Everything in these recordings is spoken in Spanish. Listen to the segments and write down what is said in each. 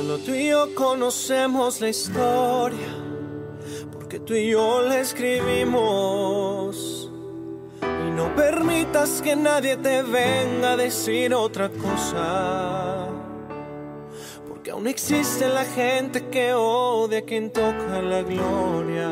Solo tú y yo conocemos la historia, porque tú y yo la escribimos. Y no permitas que nadie te venga a decir otra cosa, porque aún existe la gente que odia a quien toca la gloria.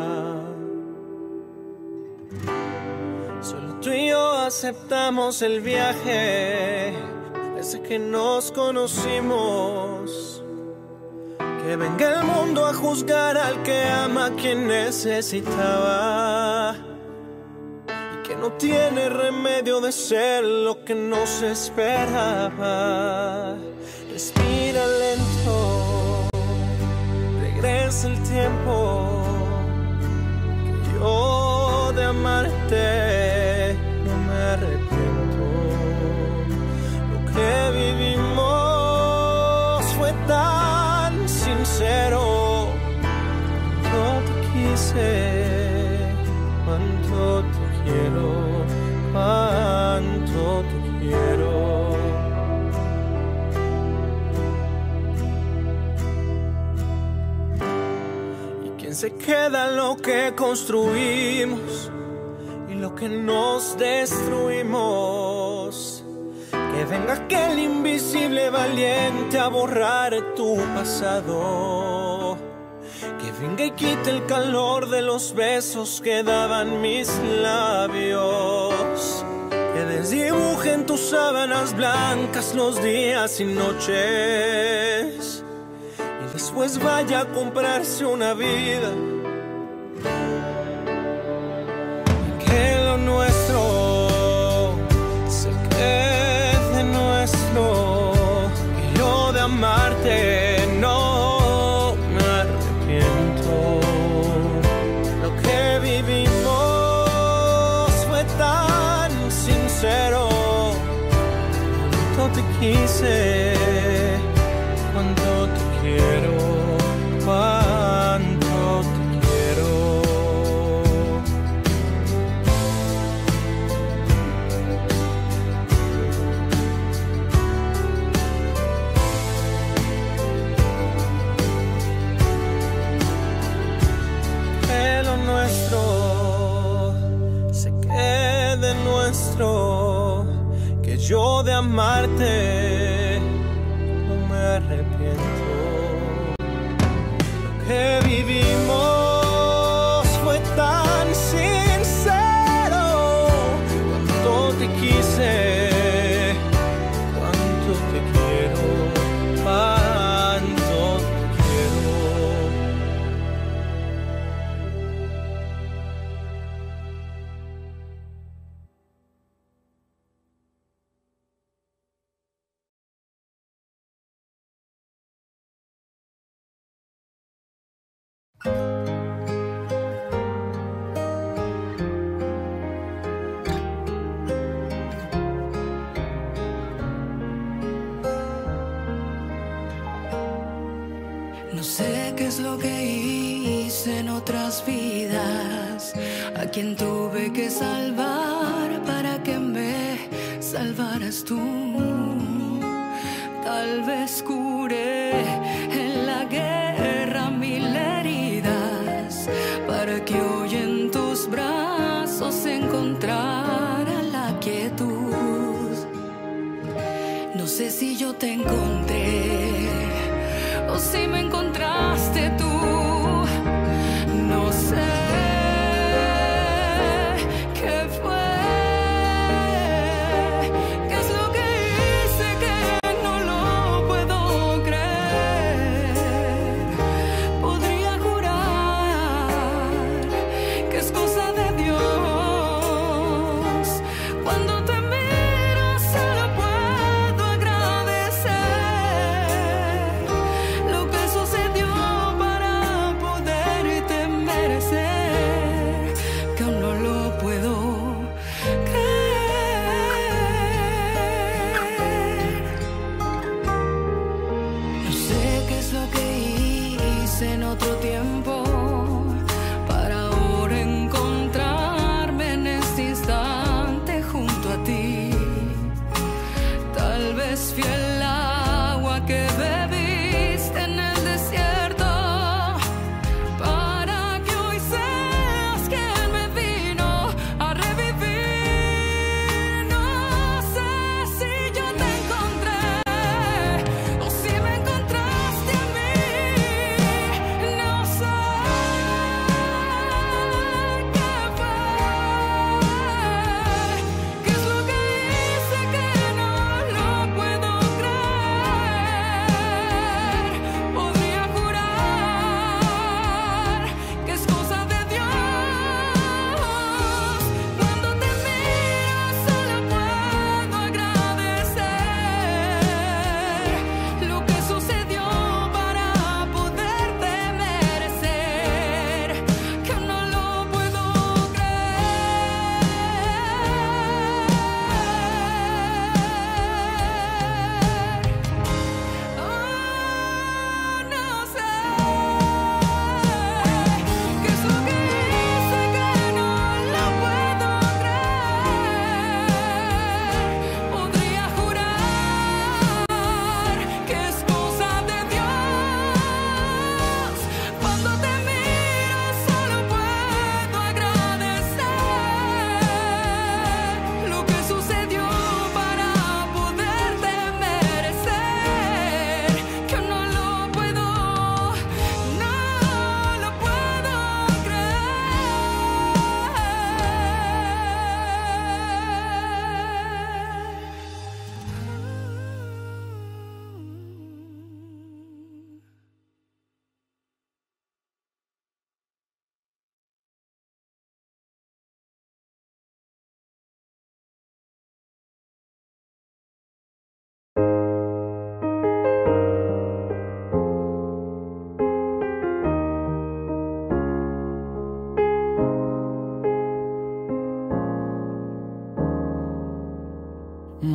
Solo tú y yo aceptamos el viaje desde que nos conocimos. Que venga el mundo a juzgar al que ama a quien necesitaba, y que no tiene remedio de ser lo que no se esperaba. Respira lento, regresa el tiempo, que yo de amarte no me arrepiento. Lo que vivimos fue tan sincero. Cuánto te quise, cuánto te quiero, cuánto te quiero. ¿Y quién se queda lo que construimos y lo que nos destruimos? Que venga aquel invisible valiente a borrar tu pasado. Que venga y quite el calor de los besos que daban mis labios. Que desdibuje en tus sábanas blancas los días y noches. Y después vaya a comprarse una vida. Que lo nuestro se quede nuestro. Y yo de amarte no me arrepiento. Lo que vivimos fue tan sincero. Cuánto te quise, cuánto te quiero, cuánto te quiero. Se quede nuestro, que yo de amarte no me arrepiento. Lo que vivimos fue tan sincero. Cuánto te quise, cuánto te quiero, cuánto te quiero. No sé qué es lo que hice en otras vidas, a quien tuve que salvar para que me salvaras tú. Tal vez curé en la guerra mil heridas, para que hoy en tus brazos encontrara la quietud. No sé si yo te encontré o si me encontraste tú, no sé qué fue, qué es lo que hice que no lo puedo creer. Podría jurar que es cosa de Dios. Cuando te miro se lo puedo agradecer. Lo que sucedió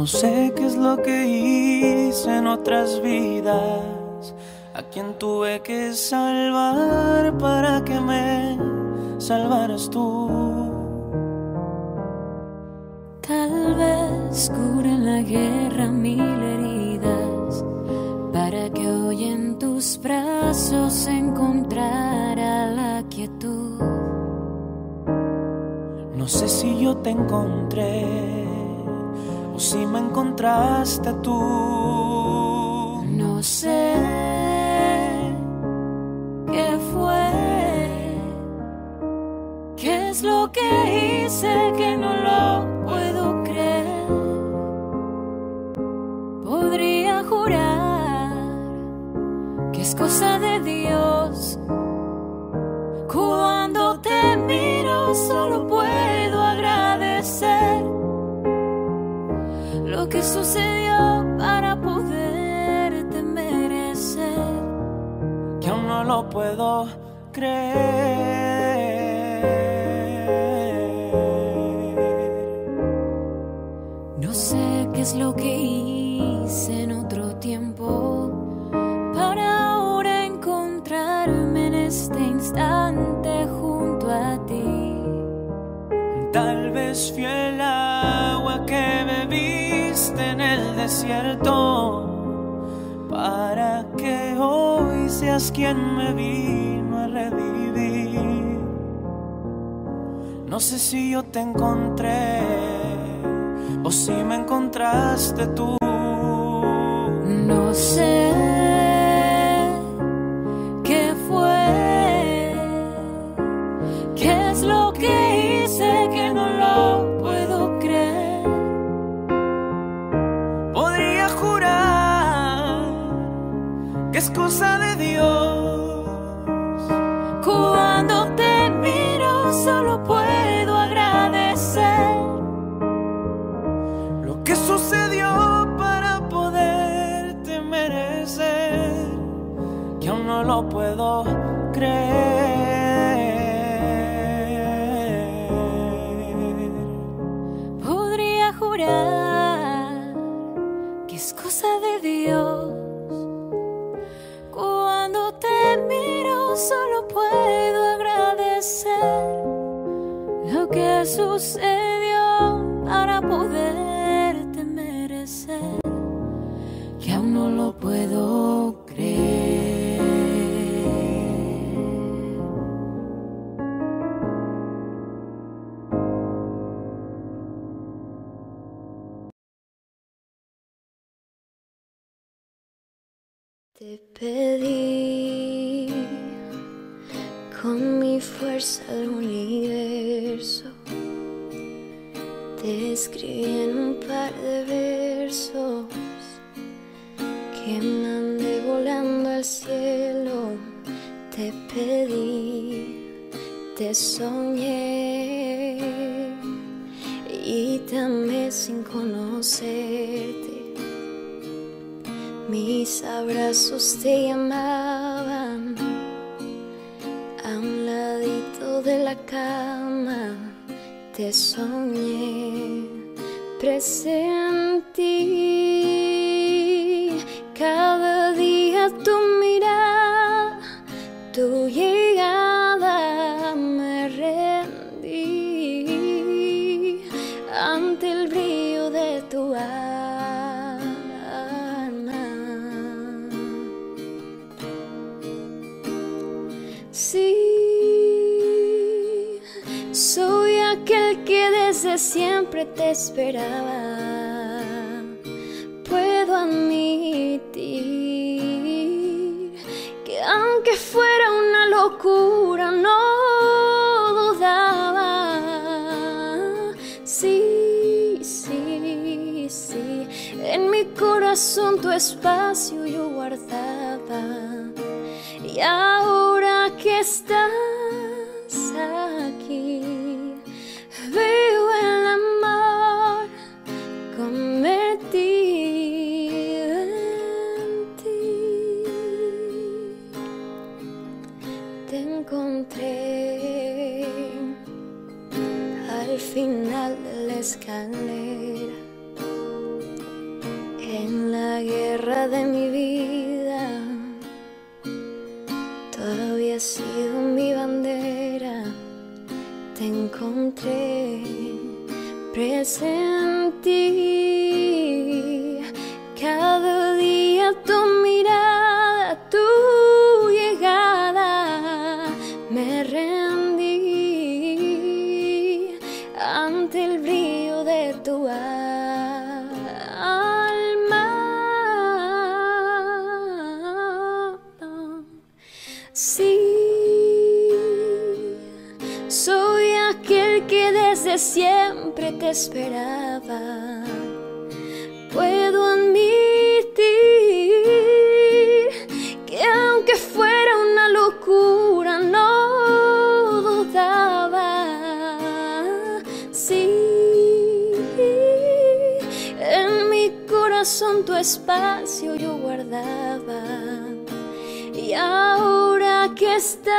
No sé qué es lo que hice en otras vidas, a quien tuve que salvar para que me salvaras tú. Tal vez curen la guerra mil heridas, para que hoy en tus brazos encontrara la quietud. No sé si yo te encontré o si me encontraste tú. No sé qué fue, qué es lo que hice que no lo puedo creer. Podría jurar que es cosa de Dios. Cuando te miro solo puedo agradecer lo que sucedió para poderte merecer. Que aún no lo puedo creer. No sé qué es lo que hice en otro tiempo para ahora encontrarme en este instante junto a ti. Tal vez fui el agua que bebiste en el desierto, para que hoy seas quien me vino a revivir. No sé si yo te encontré o si me encontraste tú. No sé qué fue, qué es lo que hice que no lo puedo creer. Podría jurar que es cosa de Dios. Cuando te miro solo puedo agradecer Lo que sucedió para poderte merecer, que aún no lo puedo creer. Podría jurar que es cosa de Dios. Cuando te miro solo puedo agradecer lo que sucedió para poderte merecer, que aún no lo puedo creer. Te pedí con mi fuerza al universo, te escribí en un par de versos que mandé volando al cielo. Te pedí, te soñé y te amé sin conocerte. Mis abrazos te llamaban a un ladito de la cama. Te soñé, presentí cada día tu mirada, tu llegada. Me rendí ante el brillo de tu alma. Sí, soy aquel que desde siempre te esperaba. Puedo admitir que aunque fuera una locura no dudaba. Sí, sí, sí, en mi corazón tu espacio yo guardaba. Y ahora que estás aquí, veo el amor convertido en ti. Te encontré al final de la escalera, día de mi vida. Todavía has sido mi bandera. Te encontré, presentí cada día tu mirada, tu llegada. Me rendí ante el brillo de tu alma. Sí, soy aquel que desde siempre te esperaba. Puedo admitir que aunque fuera una locura no dudaba. Sí, en mi corazón tu espacio yo guardaba. Y ahora que estás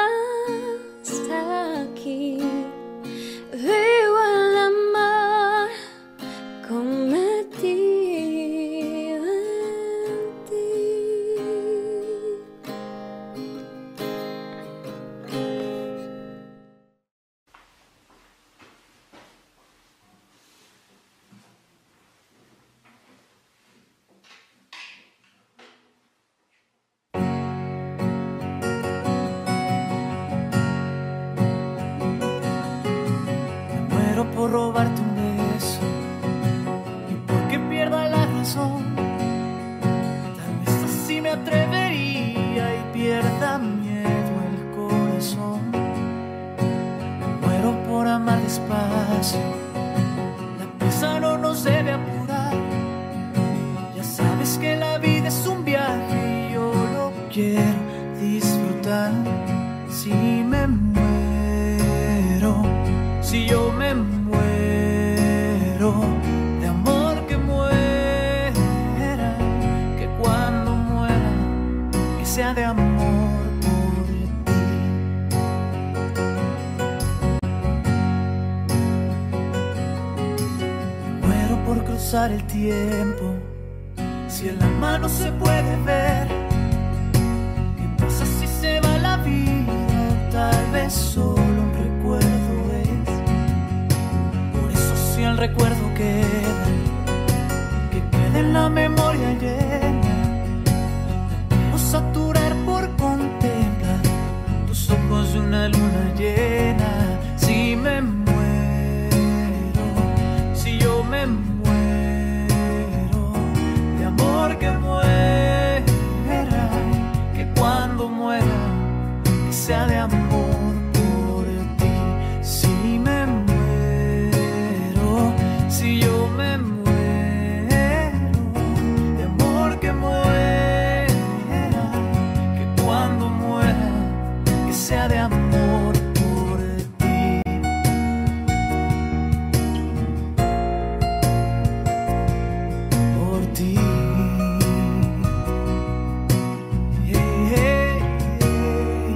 aquí, veo al mar convertido en ti. Muero por robarte un beso y porque pierda la razón. Tal vez así me atrevería y pierda miedo el corazón. Muero por amar despacio, la prisa no nos debe apurar. Ya sabes que la vida es un viaje y yo lo quiero disfrutar. Si me muero, si yo me muero de amor, que muera, que cuando muera, que sea de amor por ti. Muero por cruzar el tiempo, si en la mano se puede ver. ¿Qué pasa si se va la vida? Tal vez solo un recuerdo es. Por eso si el recuerdo queda, que quede en la memoria llena. Me quiero saturar por contemplar tus ojos de una luna llena. Si me muero, si yo me muero de amor, que muera, que cuando muera, que sea de amor por ti. Si me muero, si yo me muero de amor, que muera, que cuando muera, que sea de amor por ti. Por ti. Hey, hey, hey.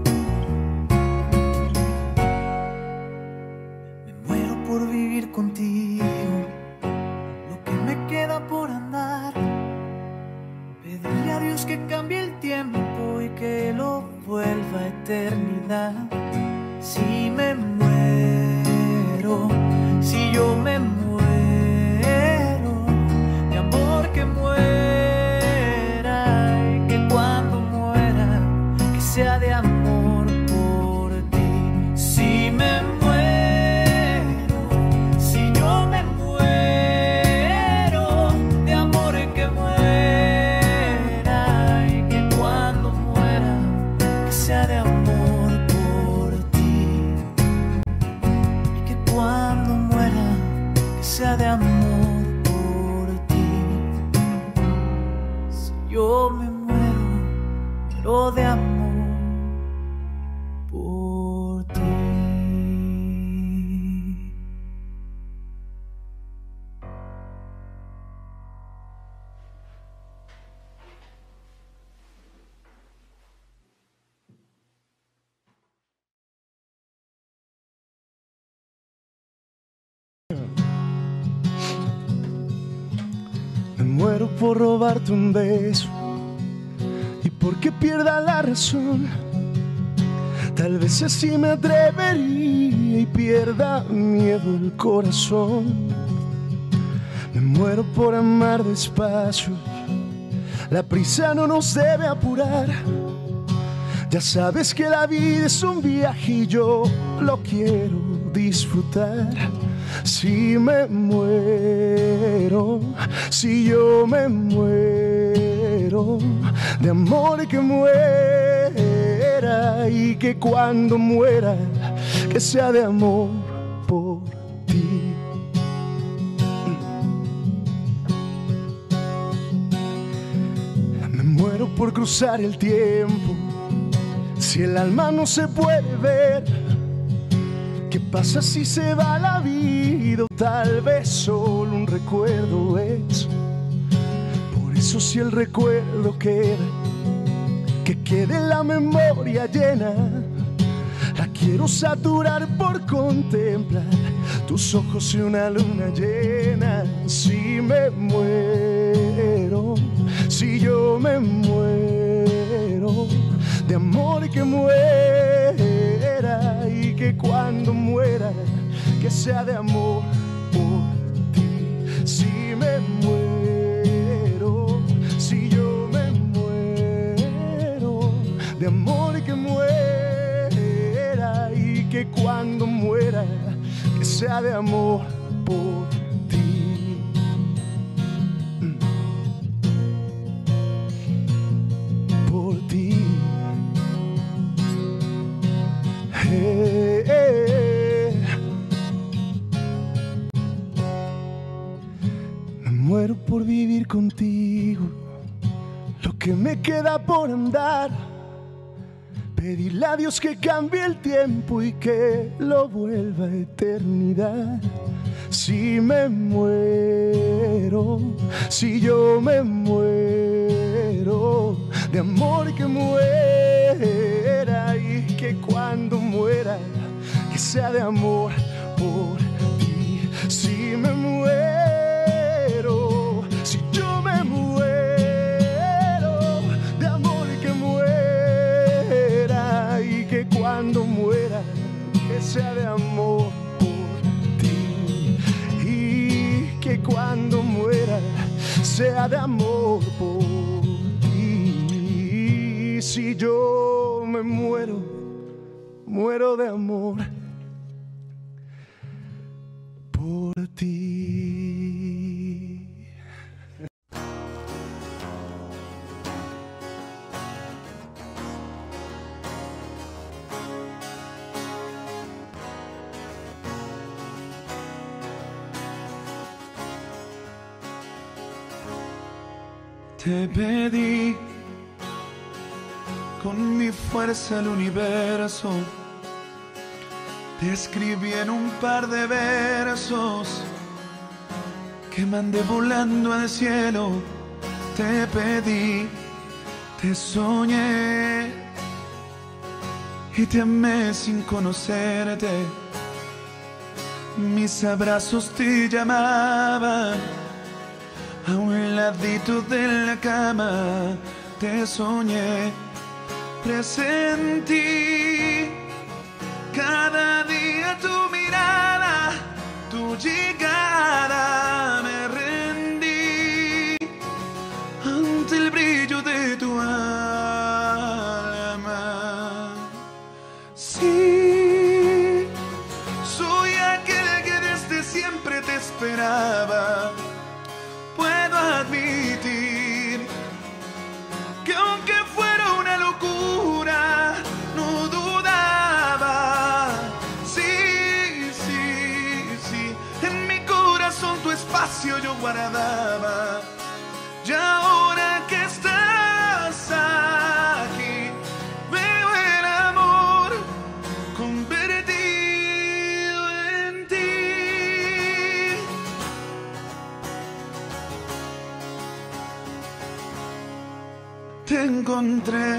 Me muero por vivir contigo lo que me queda por andar. Pedirle a Dios que cambie el tiempo y que lo vuelva a eternidad. Si me muero, si yo me muero de amor, que muera, y que cuando muera, que sea de amor por ti. Si me muero, si yo me muero de amor, que muera, y que cuando muera, que sea de amor por ti. Y que cuando muera, que sea de amor por ti. Si yo me muero, muero de amor por ti. muero por robarte un beso y porque pierda la razón. Tal vez así me atrevería y pierda miedo el corazón. Me muero por amar despacio. La prisa no nos debe apurar. Ya sabes que la vida es un viaje y yo lo quiero disfrutar. Si me muero, si yo me muero, de amor que muera y que cuando muera, que sea de amor por ti. Me muero por cruzar el tiempo. Si el alma no se puede ver, ¿qué pasa si se va la vida? O tal vez solo un recuerdo es. Por eso si el recuerdo queda, que quede la memoria llena. La quiero saturar por contemplar tus ojos y una luna llena. Si me muero, si yo me muero, de amor que muera y que cuando muera, que sea de amor por ti. Si me muero, si yo me muero, de amor que muera y que cuando muera, que sea de amor por ti. Por ti. Me muero por vivir contigo, lo que me queda por andar. Pedirle a Dios que cambie el tiempo y que lo vuelva a eternidad. Si me muero, si yo me muero, de amor que muera y que cuando muera, que sea de amor por ti. Si me muero, si yo me muero, de amor que muera y que cuando muera, que sea de amor por ti. Y que cuando muera, sea de amor por ti. Si yo me muero, muero de amor por ti. Te pedí con mi fuerza el universo. Te escribí en un par de versos que mandé volando al cielo. Te pedí, te soñé y te amé sin conocerte. Mis abrazos te llamaban. A un ladito de la cama te soñé, presentí cada día tu mirada, tu llegada. Me rendí ante el brillo de tu alma. Sí, soy aquel que desde siempre te esperaba. Puedo admitir que aunque fuera una locura, no dudaba. Sí, sí, sí, en mi corazón tu espacio yo guardaba. Y ahora que estás aquí, veo el amor convertido en ti. Te encontré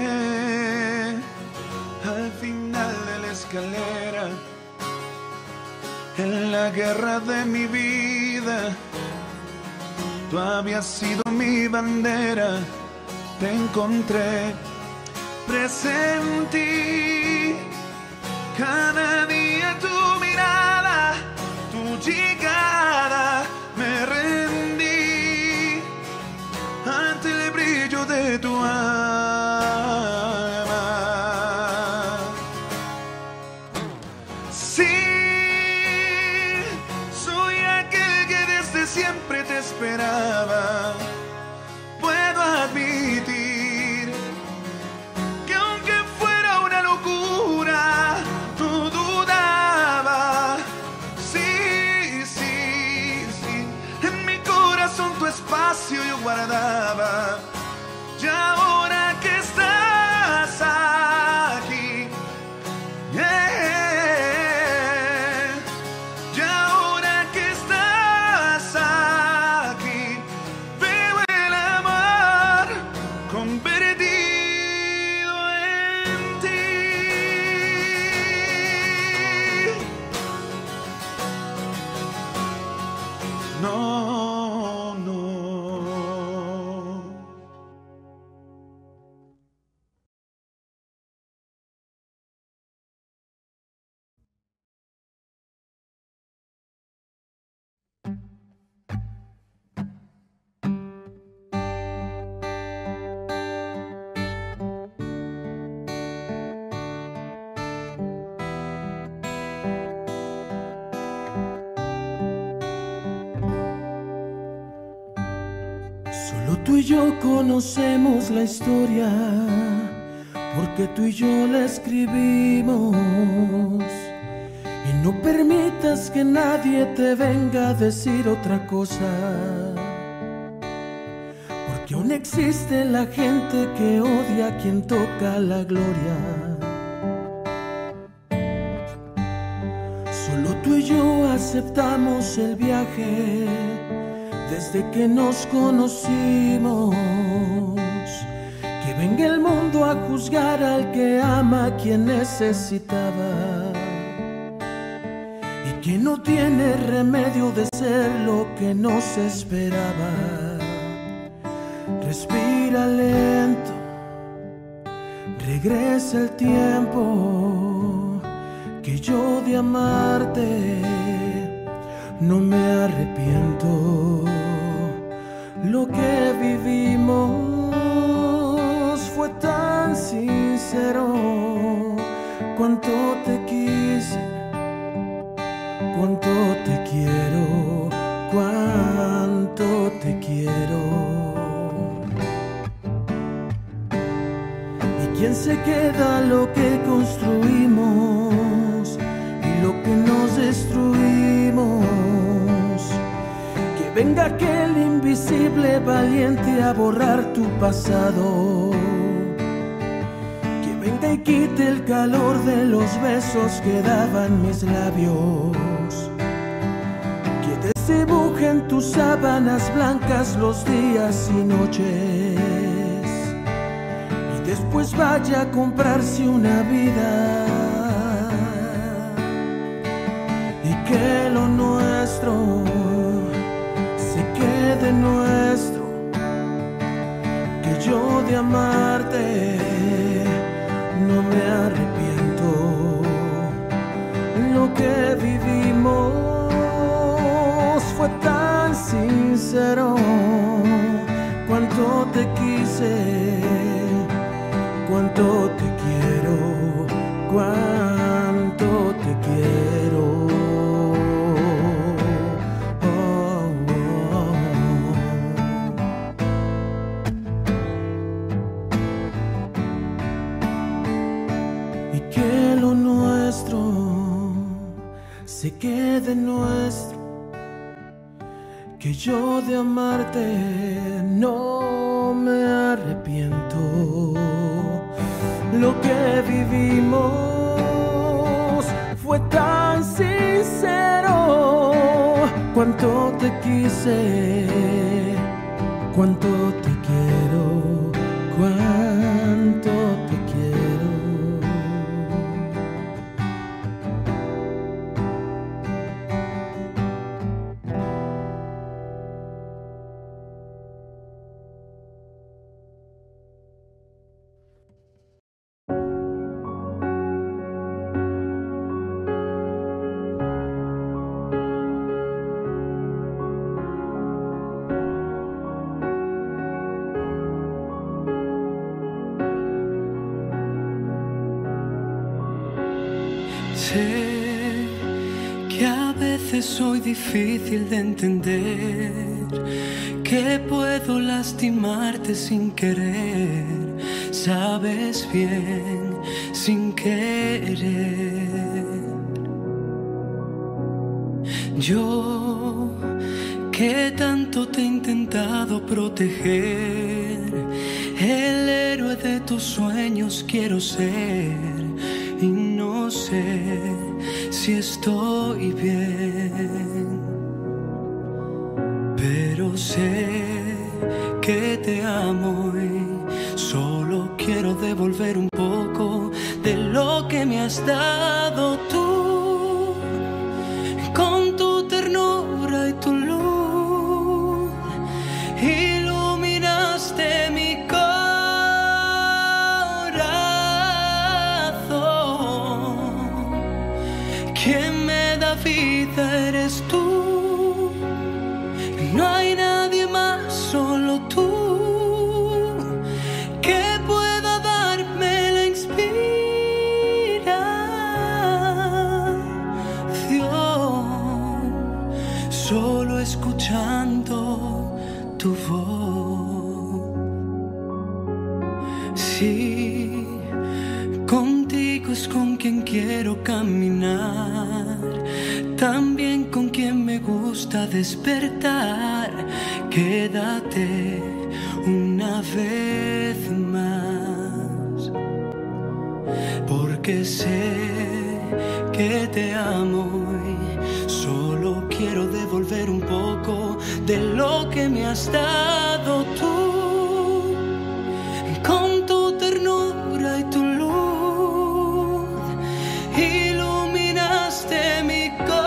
al final de la escalera, en la guerra de mi vida. Tú habías sido mi bandera, te encontré, presentí cada día tu mirada, tu llegada, me rendí ante el brillo de tu alma. Sí, soy aquel que desde siempre te esperaba. Puedo admitir que aunque fuera una locura, tú dudabas. Sí, sí, sí, en mi corazón tu espacio yo guardaba. Y ahora que estás aquí, yeah, y ahora que estás aquí, veo el amor convertido en ti. No, no. Solo tú y yo conocemos la historia, porque tú y yo la escribimos. Y no permitas que nadie te venga a decir otra cosa, porque aún existe la gente que odia a quien toca la gloria. Solo tú y yo aceptamos el viaje desde que nos conocimos. Que venga el mundo a juzgar al que ama a quien necesitaba, y que no tiene remedio de ser lo que no se esperaba. Respira lento, regresa el tiempo, que yo de amarte no me arrepiento. Lo que vivimos fue tan sincero. Cuánto te quise, cuánto te quiero, cuánto te quiero. ¿Y quién se queda lo que construimos y lo que nos destruimos? Que venga aquel invisible valiente a borrar tu pasado. Que venga y quite el calor de los besos que daban mis labios. Que desdibuje en tus sábanas blancas los días y noches. Y después vaya a comprarse una vida. Y que lo nuestro de nuestro, que yo de amarte no me arrepiento. Lo que vivimos fue tan sincero. Cuánto te quise, cuánto te quiero, cuánto te quiero. Se quede nuestro, que yo de amarte no me arrepiento. Lo que vivimos fue tan sincero. Cuánto te quise, cuánto te quiero, cuánto te quiero. Sé que a veces soy difícil de entender, que puedo lastimarte sin querer, sabes bien, sin querer. Yo que tanto te he intentado proteger, el héroe de tus sueños quiero ser, y no sé si estoy bien, pero sé que te amo y solo quiero devolver un poco de lo que me has dado tú, con tu ternura y tu luz iluminaste mi corazón. Quien me da vida eres tú, no hay nadie más, solo tú, que pueda darme la inspiración, solo escuchando tu voz. Sí, contigo es con quien quiero caminar, también con quien me gusta despertar. Quédate una vez más, porque sé que te amo y solo quiero devolver un poco de lo que me has dado tú, con tu ternura y tu luz iluminaste mi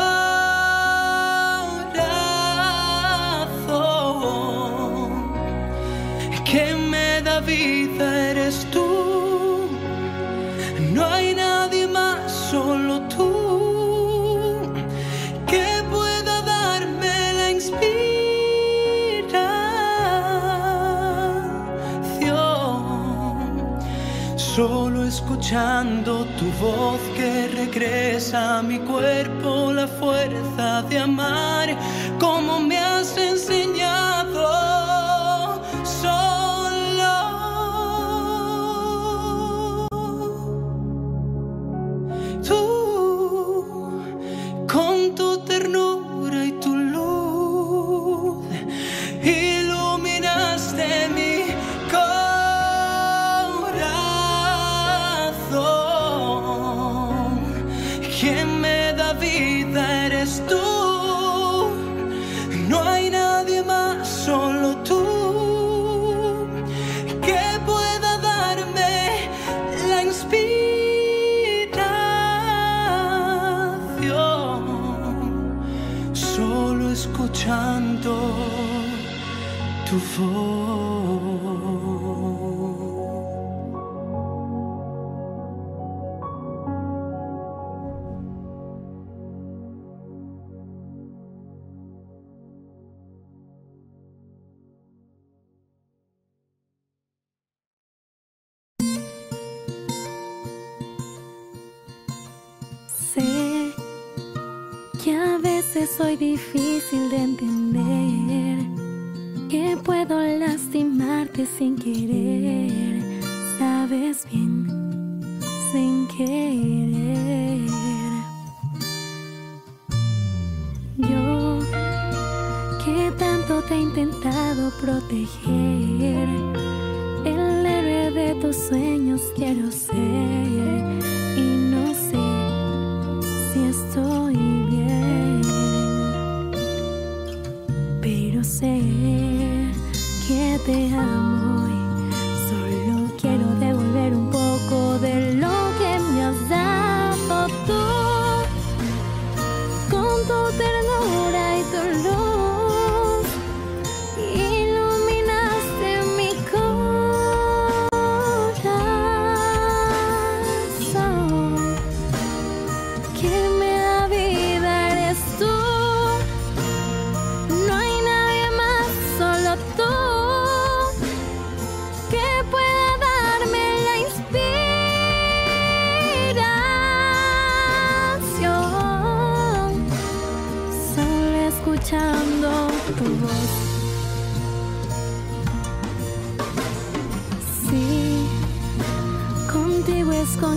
corazón. Quien me da vida eres tú, no hay nadie más, solo tú, que pueda darme la inspiración, solo escuchando tu voz que regresa a mi cuerpo la fuerza de amar, como me has enseñado. Con tu ternura y tu luz iluminaste mi corazón. Quien me da vida eres tú, no hay nadie más, solo tú, que pueda darme la inspiración, solo escuchando tu voz. Sé que a veces soy difícil de entender, que puedo lastimarte sin querer, sabes bien, sin querer. Yo que tanto te he intentado proteger, el héroe de tus sueños quiero ser, y no sé si estoy bien, pero sé que te amo y solo quiero devolver un poco de lo que me has dado tú, con tu ternura y tu luz iluminaste mi corazón.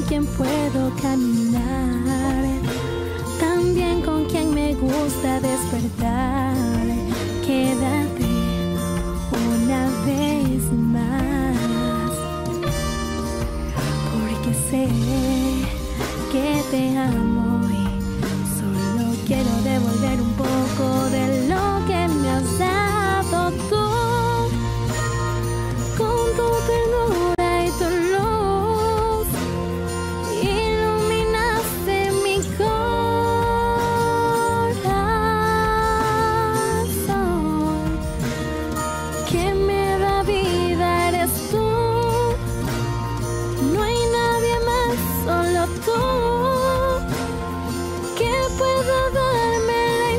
quien puedo caminar, también con quien me gusta despertar. Quédate una vez más, porque sé que te amo y solo quiero devolver un poco de lo que me has dado tú. Con tu ternura y tu luz iluminaste mi corazón. Quien me da vida eres tú. No hay nadie más, solo tú, que pueda darme la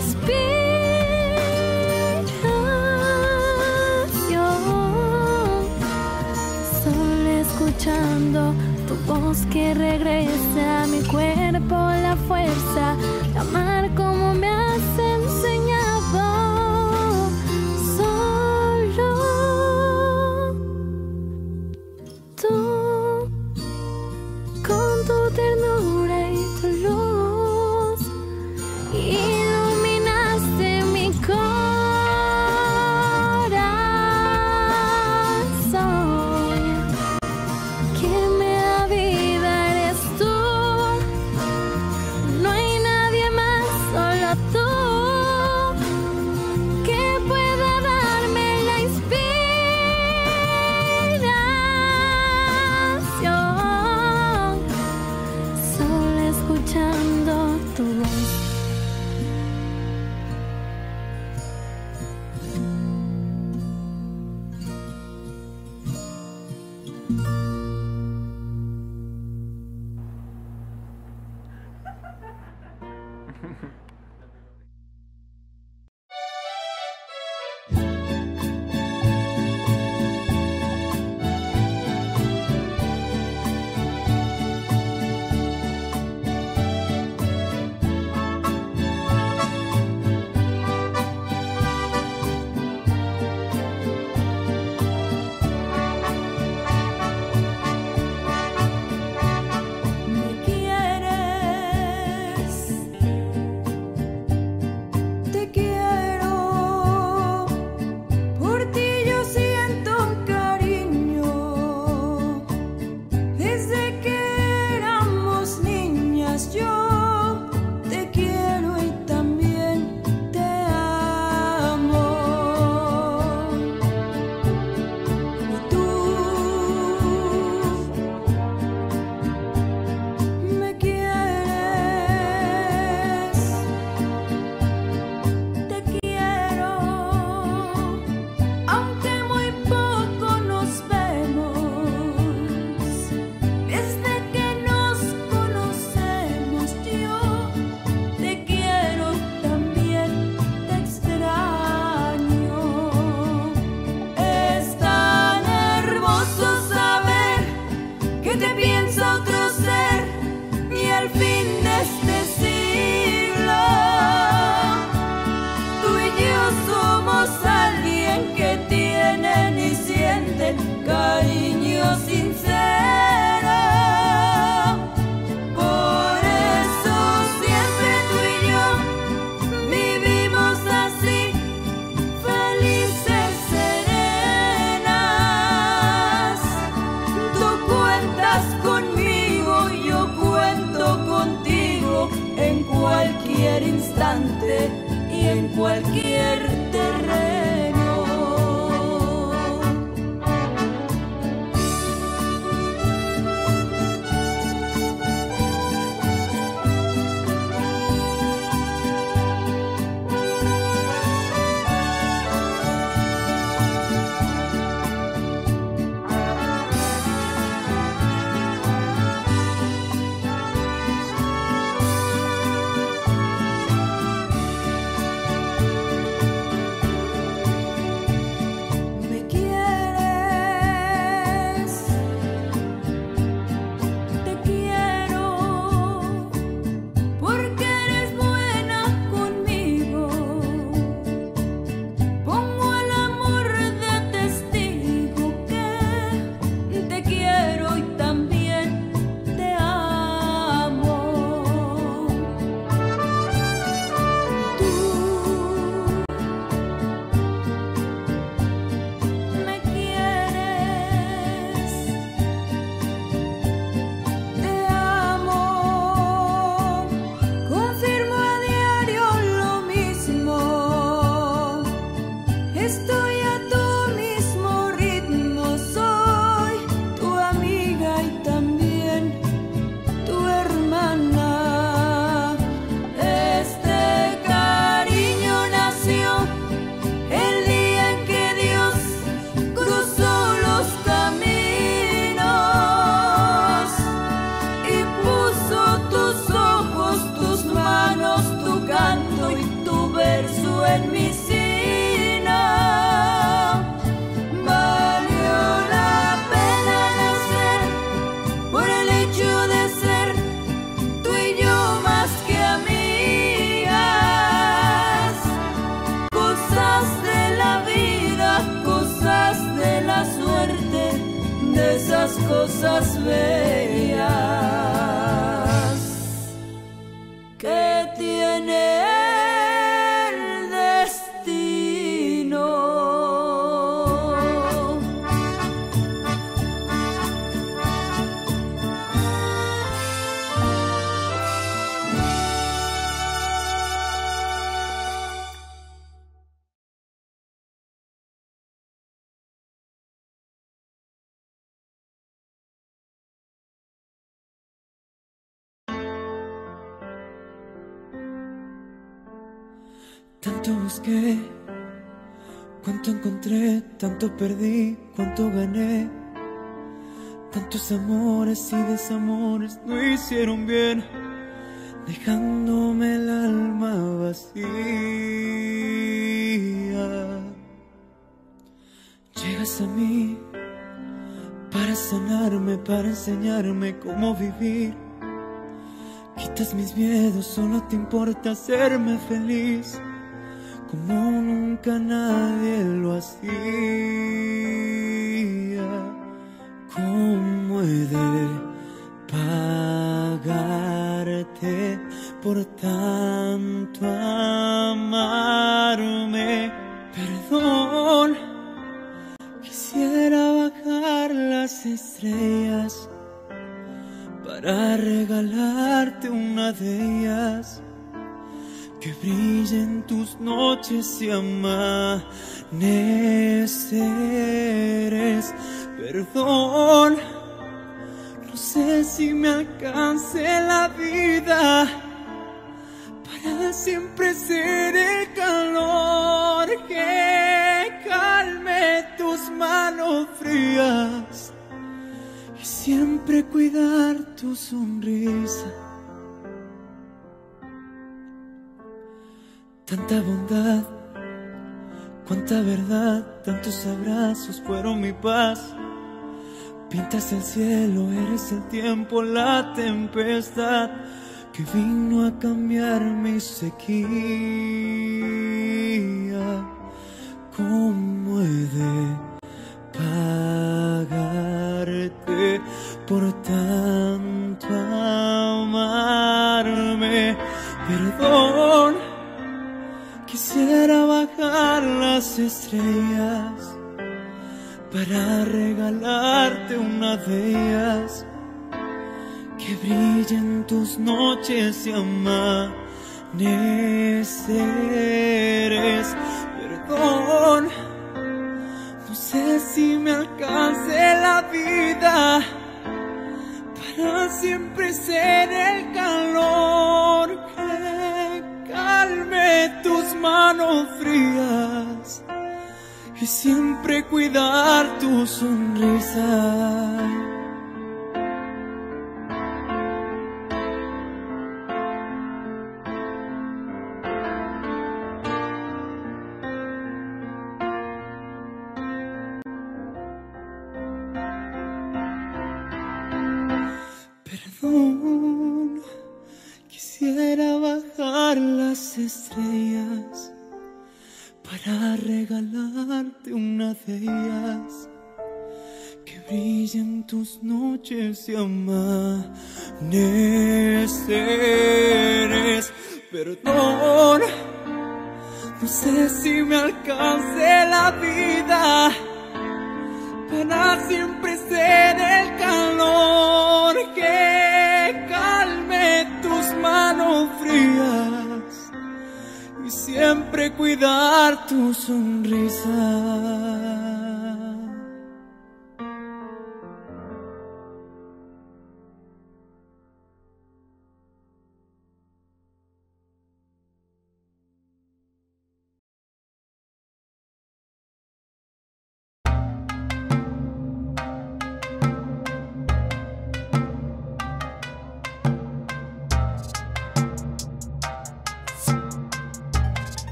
inspiración. Solo escuchando tu voz que regresa a mi cuerpo la fuerza de amar como me has enseñado. Solo tú, con tu ternura y tu luz iluminaste mi corazón. Quien me da vida eres tú. No hay nadie más, solo tú, que pueda darme la inspiración. Solo escuchando tu voz. Me quieres, te quiero, por ti yo siento un cariño, desde que éramos niñas yo te quiero y también te amo. Y tú me quieres, te quiero, aunque muy poco nos vemos. Desde que nos conocemos yo te quiero, también te extraño. Es tan hermoso saber que te piensa otro ser y al fin de este siglo tú y yo somos alguien que tienen y sienten cariño sincero. Por eso siempre tú y yo vivimos así, felices, serenas. Tú cuentas conmigo y yo cuento contigo en cualquier instante y en cualquier terreno. en mi sino. Valió la pena nacer por el hecho de ser tú y yo más que amigas. Cosas de la vida, cosas de la suerte, de esas cosas bellas que tiene el destino. Tanto busqué, cuánto encontré, tanto perdí, cuánto gané. Tantos amores y desamores no hicieron bien, dejándome el alma vacía. Llegas a mí para sanarme, para enseñarme cómo vivir. Quitas mis miedos, solo te importa hacerme feliz, como nunca nadie lo hacía. ¿Cómo he de pagarte por tanto amarme? Perdón, quisiera bajar las estrellas para regalarte una de ellas, que brillen tus noches y amaneceres. Perdón, no sé si me alcance la vida para siempre ser el calor que calme tus manos frías y siempre cuidar tu sonrisa. Tanta bondad, cuánta verdad, tantos abrazos fueron mi paz. Pintas el cielo, eres el tiempo, la tempestad que vino a cambiar mi sequía. ¿Cómo he de pagarte por tanto amarme? Perdón, quisiera bajar las estrellas para regalarte una de ellas, que brillen tus noches y amaneceres. Perdón, no sé si me alcance la vida para siempre ser el calor que calme tus manos frías y siempre cuidar tu sonrisa. Perdón, quisiera bajar las estrellas para regalarte una de ellas, que brillen tus noches y amaneceres. Perdón, no sé si me alcance la vida para siempre ser el calor que calme tus manos frías y siempre cuidar tu sonrisa.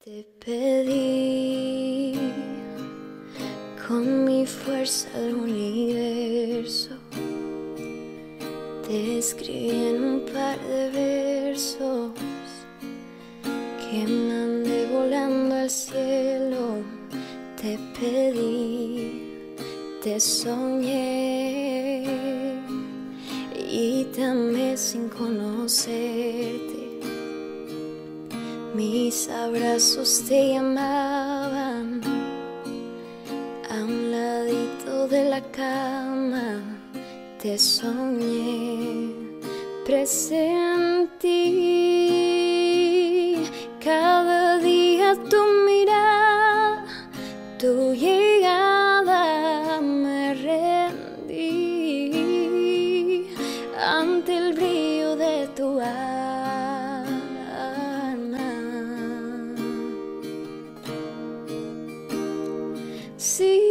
Te pedí con mi fuerza del universo, te escribí en un par de versos que mandé volando al cielo. Te pedí, te soñé y te amé sin conocerte. Mis abrazos te llamaban a un ladito de la cama. Te soñé, presentí cada día tu mirada, tu llegada. Me rendí ante el brillo de tu alma. Sí,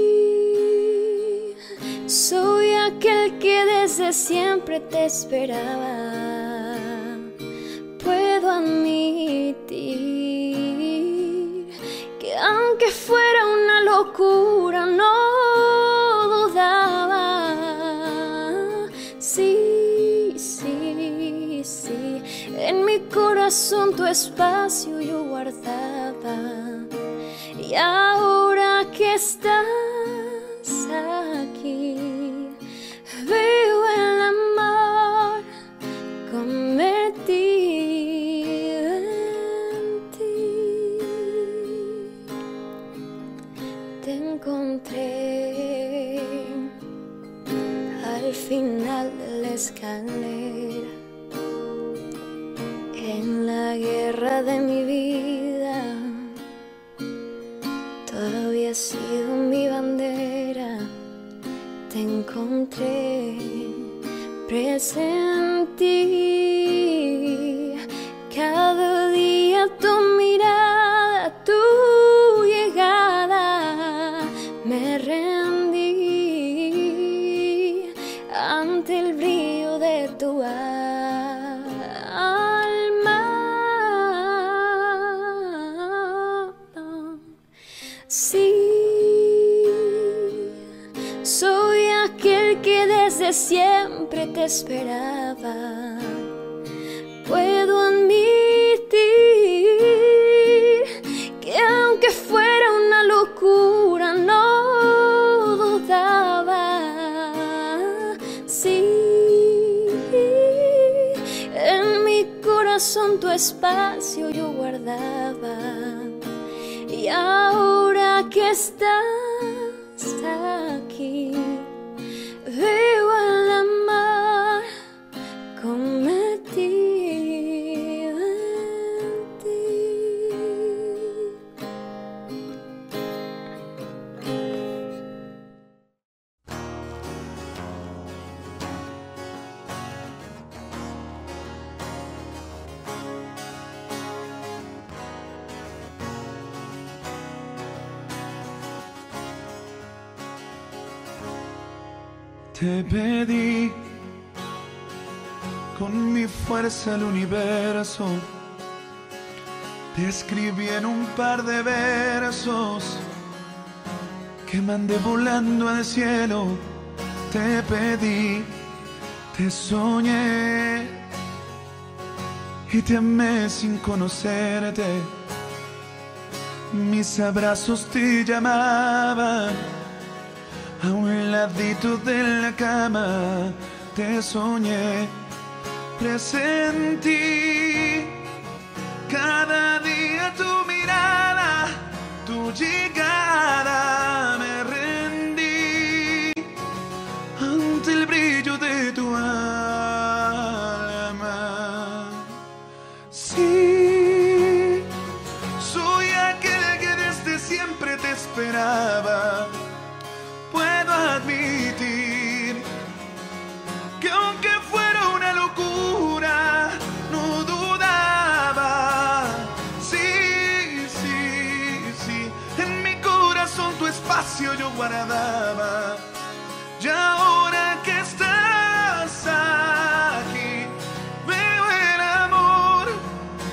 soy aquel que desde siempre te esperaba. Puedo admitir que aunque fuera una locura no dudaba. Sí, sí, sí, en mi corazón tu espacio yo guardaba. Y ahora que estás aquí, veo el amor convertido en ti. Te encontré al final de la escalera, en la guerra de mi vida. Tú habías sido mi bandera. Te encontré, presentí cada día tu mirada, tu llegada. Me rendí ante el brillo de tu alma. Sí, soy aquel que desde siempre te esperaba. Puedo admitir que aunque fuera una locura no dudaba. Sí, en mi corazón tu espacio yo guardaba. Y ahora que estás aquí, veo el amor convertido en ti. Te pedí con mi fuerza el universo, te escribí en un par de versos que mandé volando al cielo. Te pedí, te soñé y te amé sin conocerte. Mis abrazos te llamaban a un ladito de la cama. Te soñé, presentí cada día tu mirada, tu llegada. Me rendí ante el brillo de tu alma. Sí, soy aquel que desde siempre te esperaba. Puedo admitir que aunque fuera una locura, no dudaba. Sí, sí, sí, en mi corazón tu espacio yo guardaba. Y ahora que estás aquí, veo el amor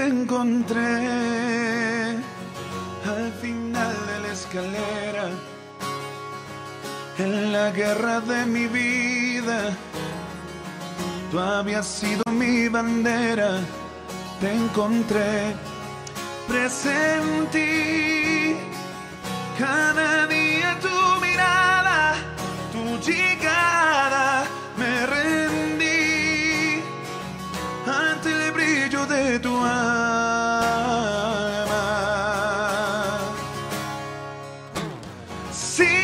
encontré al final de la escalera, en la guerra de mi vida. Tú habías sido mi bandera, te encontré, presentí cada día tu mirada, tu llegada, me rendí ante el brillo de tu alma. Sí,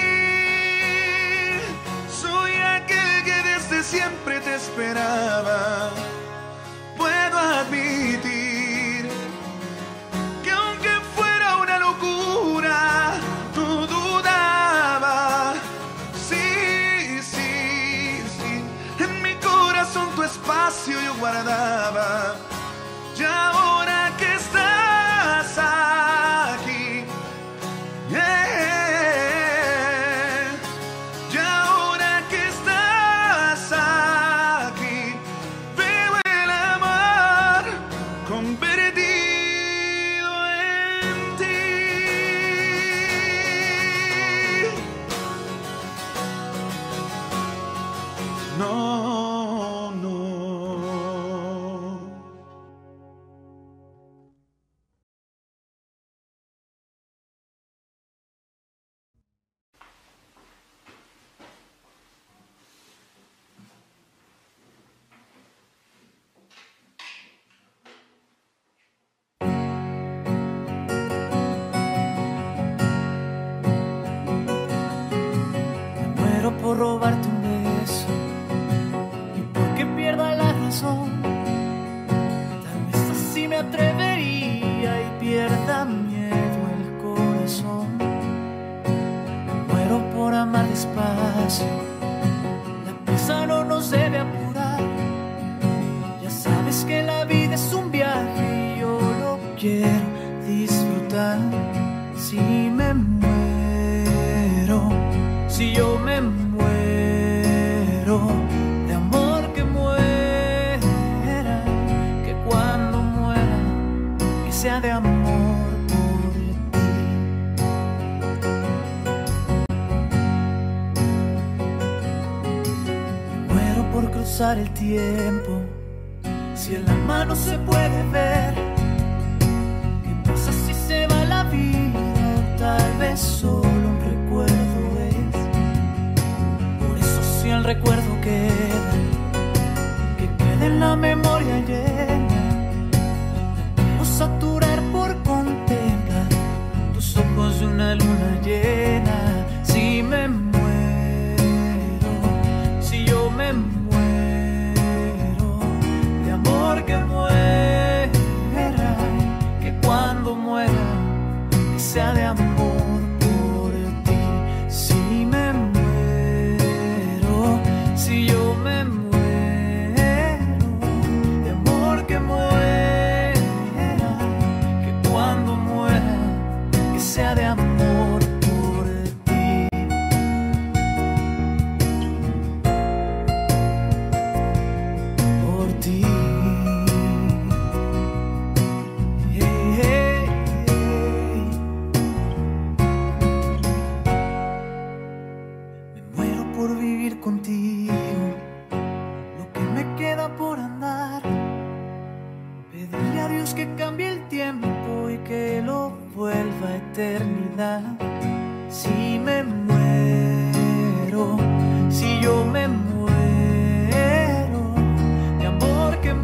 soy aquel que desde siempre te esperaba. Puedo admitir que aunque fuera una locura, tú dudabas. Sí, sí, sí, en mi corazón tu espacio yo guardaba. Y ahora que estás aquí, yeah, y ahora que estás aquí, veo el amor convertido en ti. No, no. Muero por robarte un beso y porque pierda la razón. Tal vez así me atrevería y pierda miedo el corazón. Muero por amar despacio, la prisa no nos debe apurar. Ya sabes que la vida es un viaje y yo lo quiero disfrutar. Si me muero, si yo me muero de amor, que muera, que cuando muera, que sea de amor por ti. Muero por cruzar el tiempo, si en la mano se puede ver. ¿Qué pasa si se va la vida? Tal vez solo un recuerdo es. Por eso si el recuerdo queda, que quede en la memoria llena. Me quiero saturar por contemplar tus ojos de una luna llena. Si me muero, si yo me muero de amor, que muera, que cuando muera, que sea de amor por ti. Si me muero, si yo me muero de amor, que muera, que cuando muera, que sea de amor por ti. Por ti. Hey, hey, hey. Me muero por vivir contigo, lo que me queda por andar. Pedirle a Dios que cambie el tiempo y que lo vuelva a eternidad. Si me muero, si yo me muero de amor, que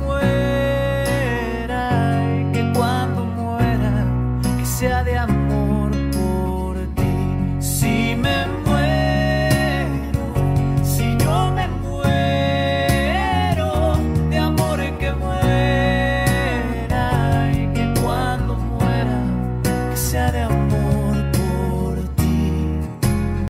muera, y que cuando muera, que sea de amor por ti. Si me muero, si yo me muero de amor, y que muera, y que cuando muera, que sea de amor por ti.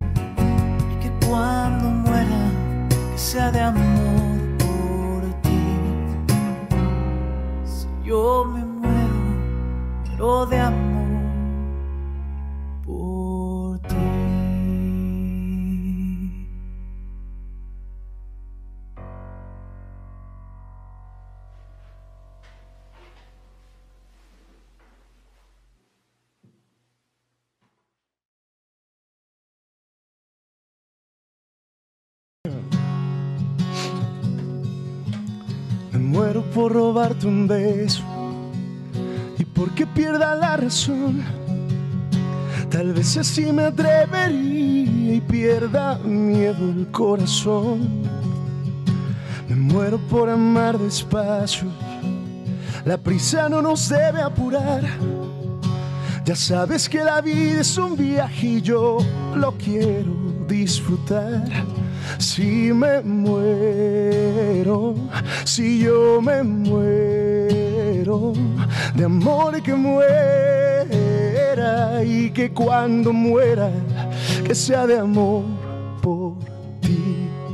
muero por robarte un beso y porque pierda la razón. Tal vez así me atrevería y pierda miedo el corazón. Me muero por amar despacio, la prisa no nos debe apurar. Ya sabes que la vida es un viaje y yo lo quiero disfrutar. Si me muero, si yo me muero, de amor que muera, y que cuando muera, que sea de amor por ti.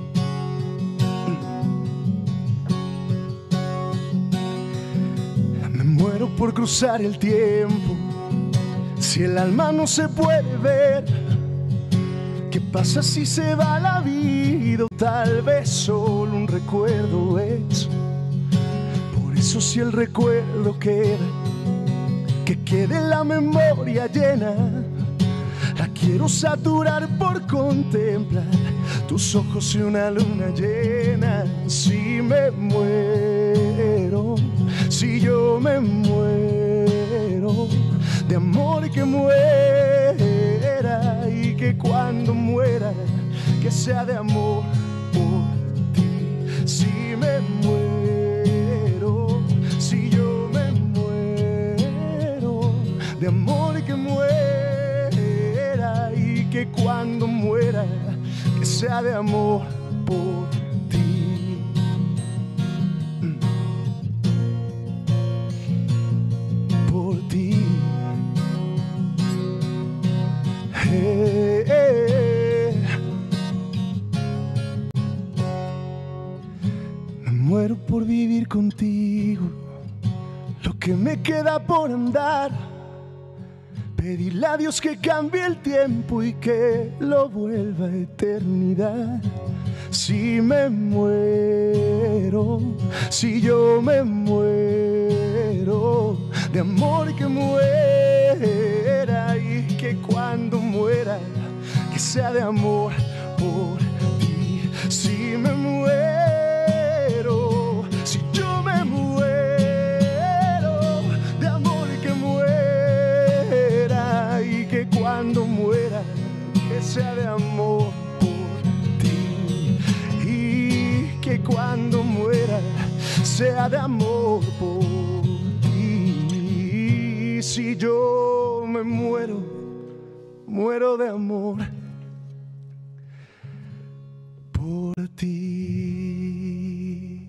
Me muero por cruzar el tiempo, si el alma no se puede ver. ¿Qué pasa si se va la vida? O tal vez solo un recuerdo es. Por eso si el recuerdo queda, que quede la memoria llena. La quiero saturar por contemplar tus ojos y una luna llena. Si me muero, si yo me muero, de amor que muera, y que cuando muera, que sea de amor por ti. Si me muero, si yo me muero, de amor que muera, y que cuando muera, que sea de amor por ti. Por ti. Me muero por vivir contigo lo que me queda por andar. Pedirle a Dios que cambie el tiempo y que lo vuelva a eternidad. Si me muero, si yo me muero, de amor que muera, y que cuando muera, que sea de amor por ti. Si me muero, si yo me muero, de amor que muera, y que cuando muera, que sea de amor por ti. Y que cuando muera, sea de amor por ti. Si yo me muero, muero de amor por ti.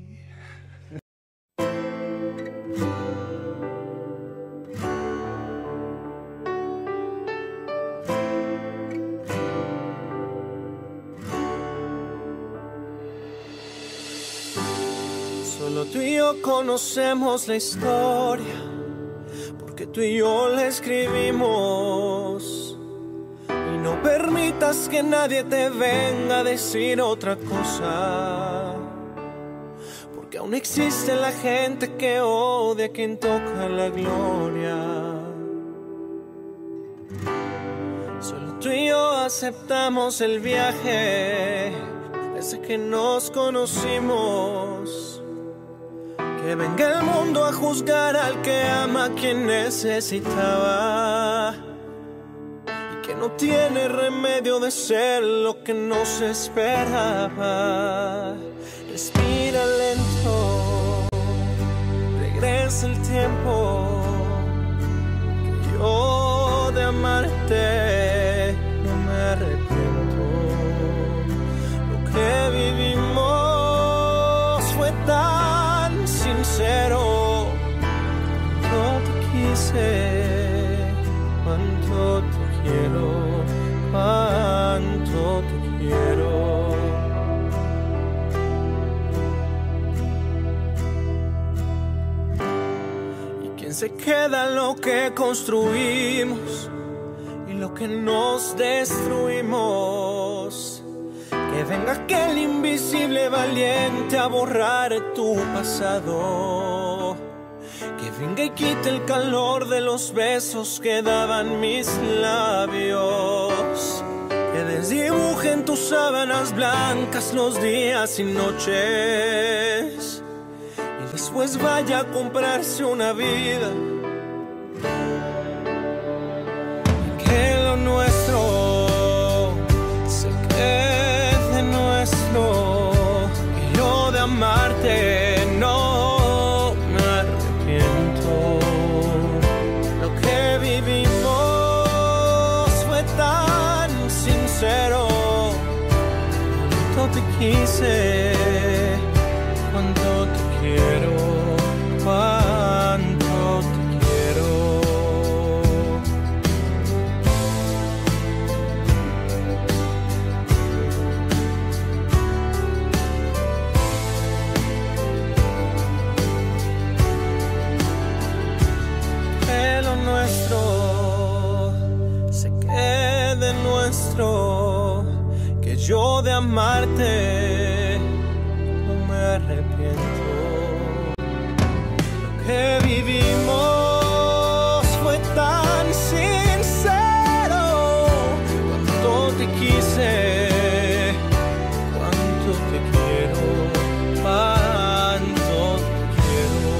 Solo tú y yo conocemos la historia, porque tú y yo la escribimos. Y no permitas que nadie te venga a decir otra cosa, porque aún existe la gente que odia a quien toca la gloria. Solo tú y yo aceptamos el viaje desde que nos conocimos. Que venga el mundo a juzgar al que ama a quien necesitaba, y que no tiene remedio de ser lo que no se esperaba. Respira lento, regresa el tiempo, que yo de amarte no me arrepiento. Lo que vivimos fue tan sincero. Cuánto te quise, cuánto te quiero, cuánto te quiero. ¿Y quién se queda lo que construimos y lo que nos destruimos? Que venga aquel invisible valiente a borrar tu pasado. Que venga y quite el calor de los besos que daban mis labios. Que desdibuje en tus sábanas blancas los días y noches. Y después vaya a comprarse una vida. Que lo nuestro se quede nuestro. Y yo de amarte no me arrepiento. Lo que vivimos fue tan sincero. Cuánto te quise, cuánto te quiero, cuánto te quiero. Que lo nuestro se quede nuestro, que yo de amarte no me arrepiento. Lo que vivimos fue tan sincero. Cuánto te quise, cuánto te quiero, cuánto te quiero.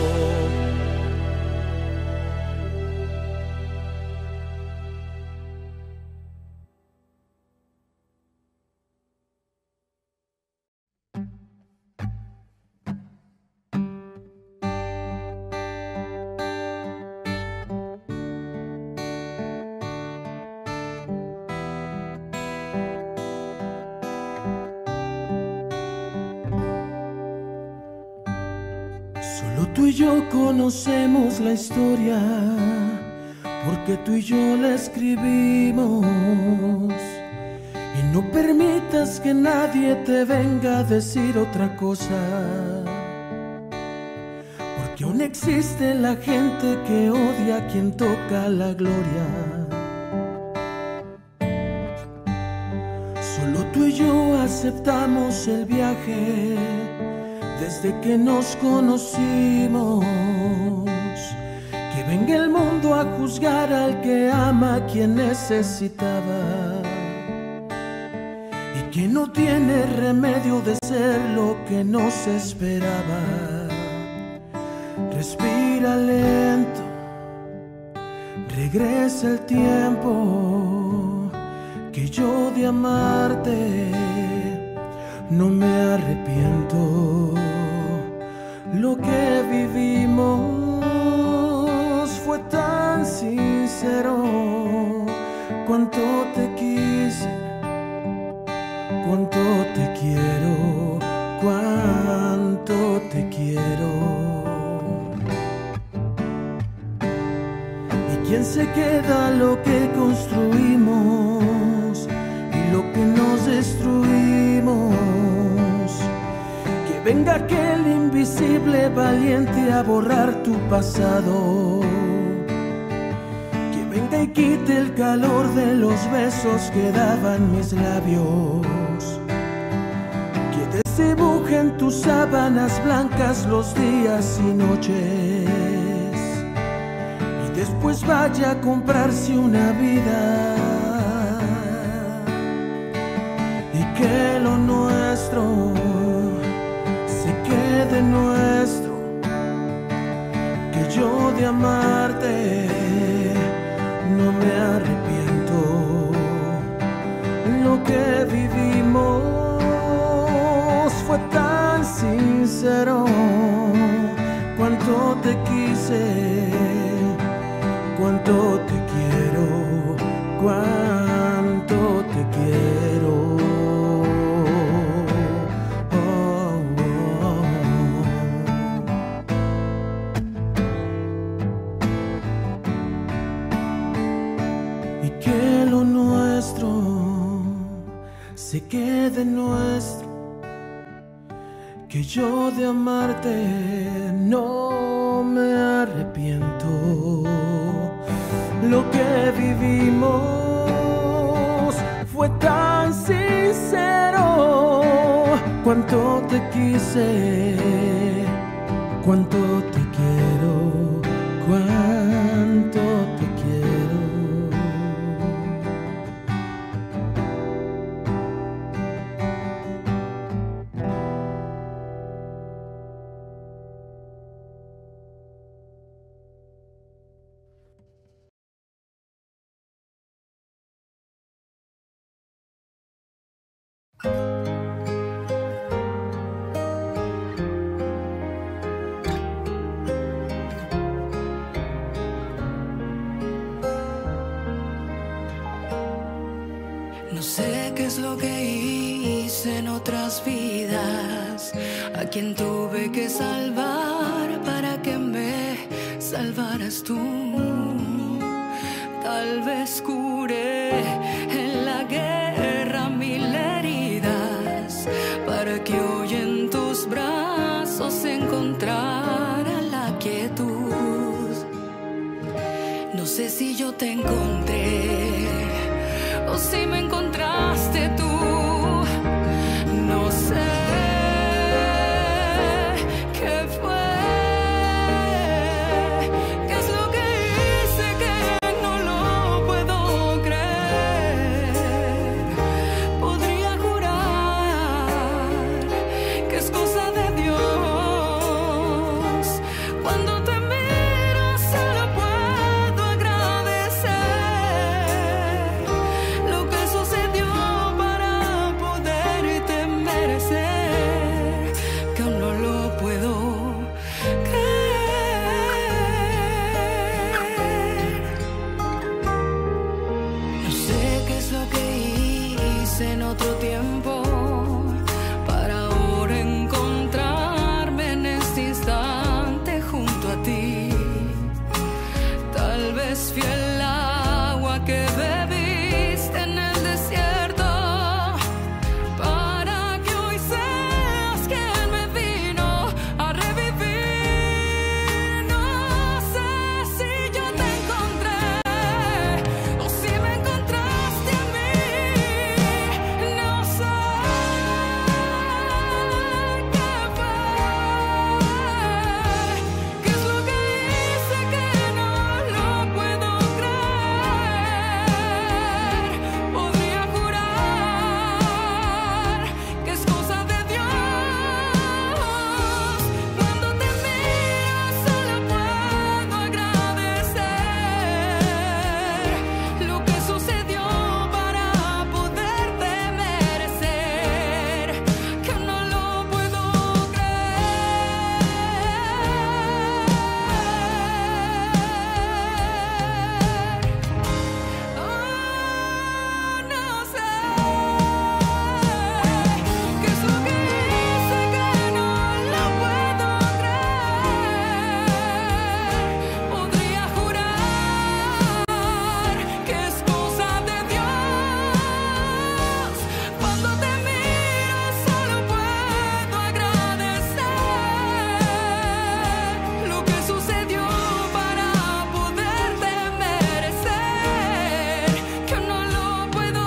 Solo tú y yo conocemos la historia, porque tú y yo la escribimos. Y no permitas que nadie te venga a decir otra cosa, porque aún existe la gente que odia a quien toca la gloria. Solo tú y yo aceptamos el viaje desde que nos conocimos. Que venga el mundo a juzgar al que ama a quien necesitaba, y que no tiene remedio de ser lo que no se esperaba. Respira lento, regresa el tiempo, que yo de amarte no me arrepiento. Lo que vivimos fue tan sincero. Cuánto te quise, cuánto te quiero, cuánto te quiero. ¿Y quién se queda lo que construimos y lo que nos destruimos? Que venga aquel invisible valiente a borrar tu pasado. Que venga y quite el calor de los besos que daban mis labios. Que desdibuje en tus sábanas blancas los días y noches. Y después vaya a comprarse una vida. Y que lo nuestro se quede nuestro, que yo de amarte no me arrepiento. Lo que vivimos fue tan sincero. Cuánto te quise, cuánto te quiero, cuánto te quiero. Se quede nuestro, que yo de amarte no me arrepiento. Lo que vivimos fue tan sincero. Cuánto te quise, cuánto te quiero, cuánto te quiero. No sé qué es lo que hice en otras vidas, a quien tuve que salvar para que me salvaras tú. Tal vez curé en la guerra mil heridas, para que hoy en tus brazos encontrara la quietud. No sé si yo te encontré o si me encontraste tú, no sé qué fue, qué es lo que hice que no lo puedo creer. Podría jurar que es cosa de Dios. Cuando te miro solo puedo agradecer lo que sucedió para poderte merecer, que aún no lo puedo creer. No sé qué es lo que hice en otro tiempo para ahora encontrarme en este instante junto a ti. Tal vez fui el agua que bebiste en el desierto, para que hoy seas quien me vino a revivir. No sé si yo te encontré o si me encontraste a mí. No sé qué fue, qué es lo que hice que no lo puedo creer. Podría jurar que es cosa de Dios. Cuando te miro solo puedo agradecer lo que sucedió para poderte merecer, que no lo puedo creer. No sé qué es lo que hice que no lo puedo creer. Podría jurar que es cosa de Dios. Cuando te miro solo puedo agradecer lo que sucedió para poderte merecer, que no lo puedo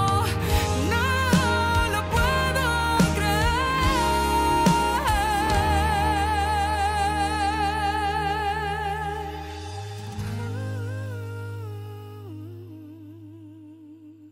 creer.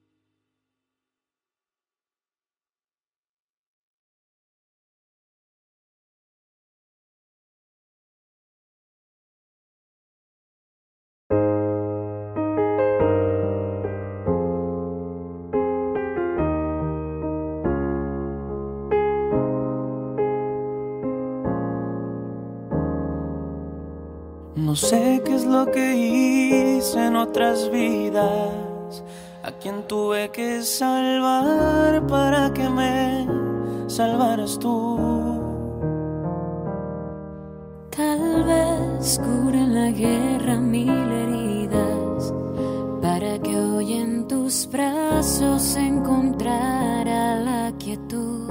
No sé qué es lo que hice en otras vidas, a quien tuve que salvar para que me salvaras tú. Tal vez cure en la guerra mil heridas, para que hoy en tus brazos encontrara la quietud.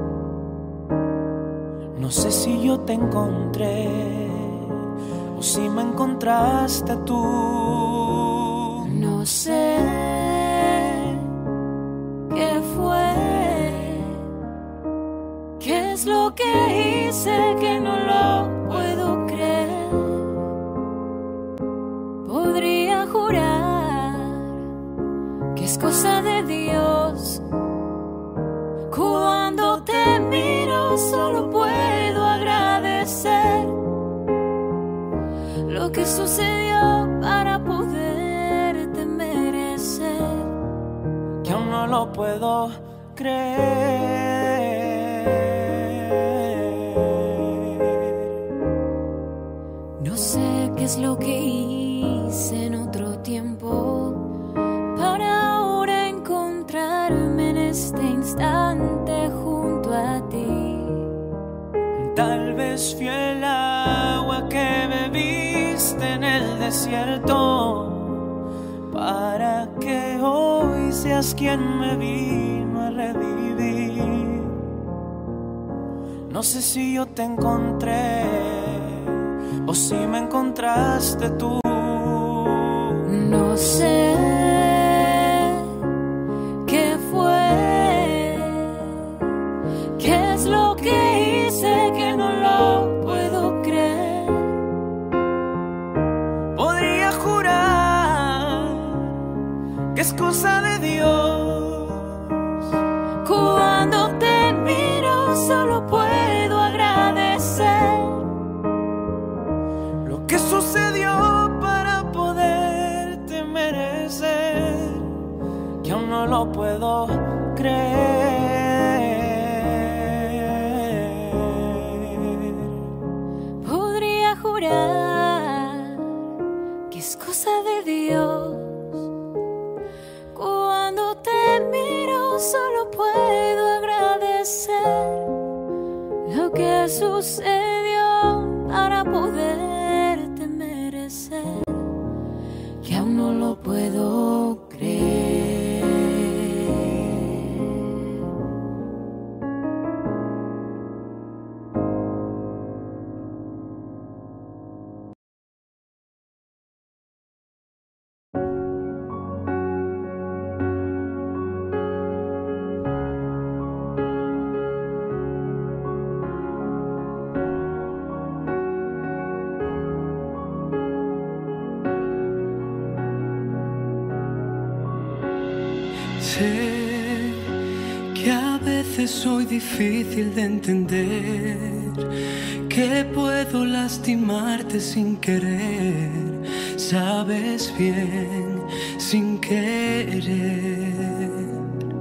No sé si yo te encontré o si me encontraste tú. No sé qué fue, qué es lo que hice que no lo puedo creer. Podría jurar que es cosa de Dios. Cuando te miro solo puedo agradecer lo que sucedió para poderte merecer, Que aún no lo puedo creer. No sé qué es lo que hice en otro tiempo para ahora encontrarme en este instante junto a ti. Tal vez fui el agua que bebiste en el desierto, para que hoy seas quien me vino a revivir. No sé si yo te encontré o si me encontraste tú. No sé qué fue, qué es lo que hice que no lo puedo creer. Podría jurar que es cosa de Dios. Cuando te miro solo puedo agradecer Lo que sucedió para poderte merecer, que aún no lo puedo creer. Podría jurar que es cosa de Dios. Cuando te miro solo puedo agradecer lo que sucedió para poderte merecer, que aún no lo puedo creer. Sé que a veces soy difícil de entender, que puedo lastimarte sin querer, sabes bien, sin querer.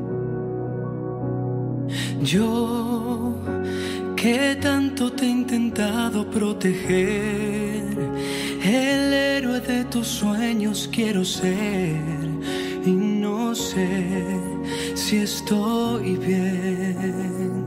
Yo que tanto te he intentado proteger, el héroe de tus sueños quiero ser. Y no sé si estoy bien,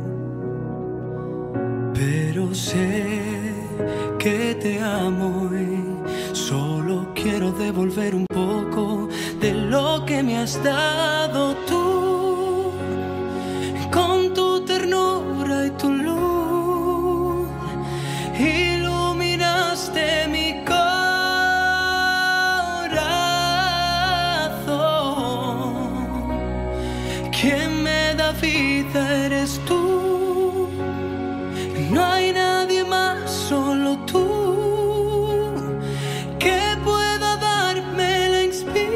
pero sé que te amo y solo quiero devolver un poco de lo que me has dado tú, con tu ternura y tu luz. Iluminaste mi corazón. Quien me da vida eres tú, no hay nadie más, solo tú, que pueda darme la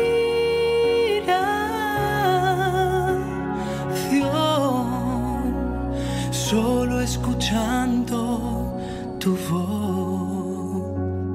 inspiración, solo escuchando tu voz.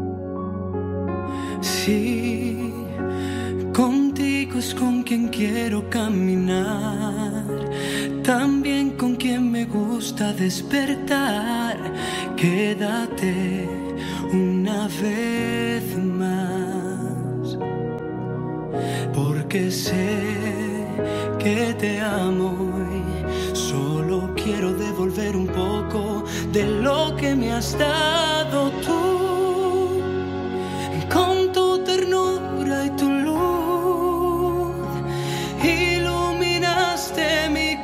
Sí, contigo es con quien quiero caminar, también con quien me gusta despertar. Quédate una vez más, porque sé que te amo y solo quiero devolver un poco de lo que me has dado tú, con tu ternura y tu luz. Iluminaste mi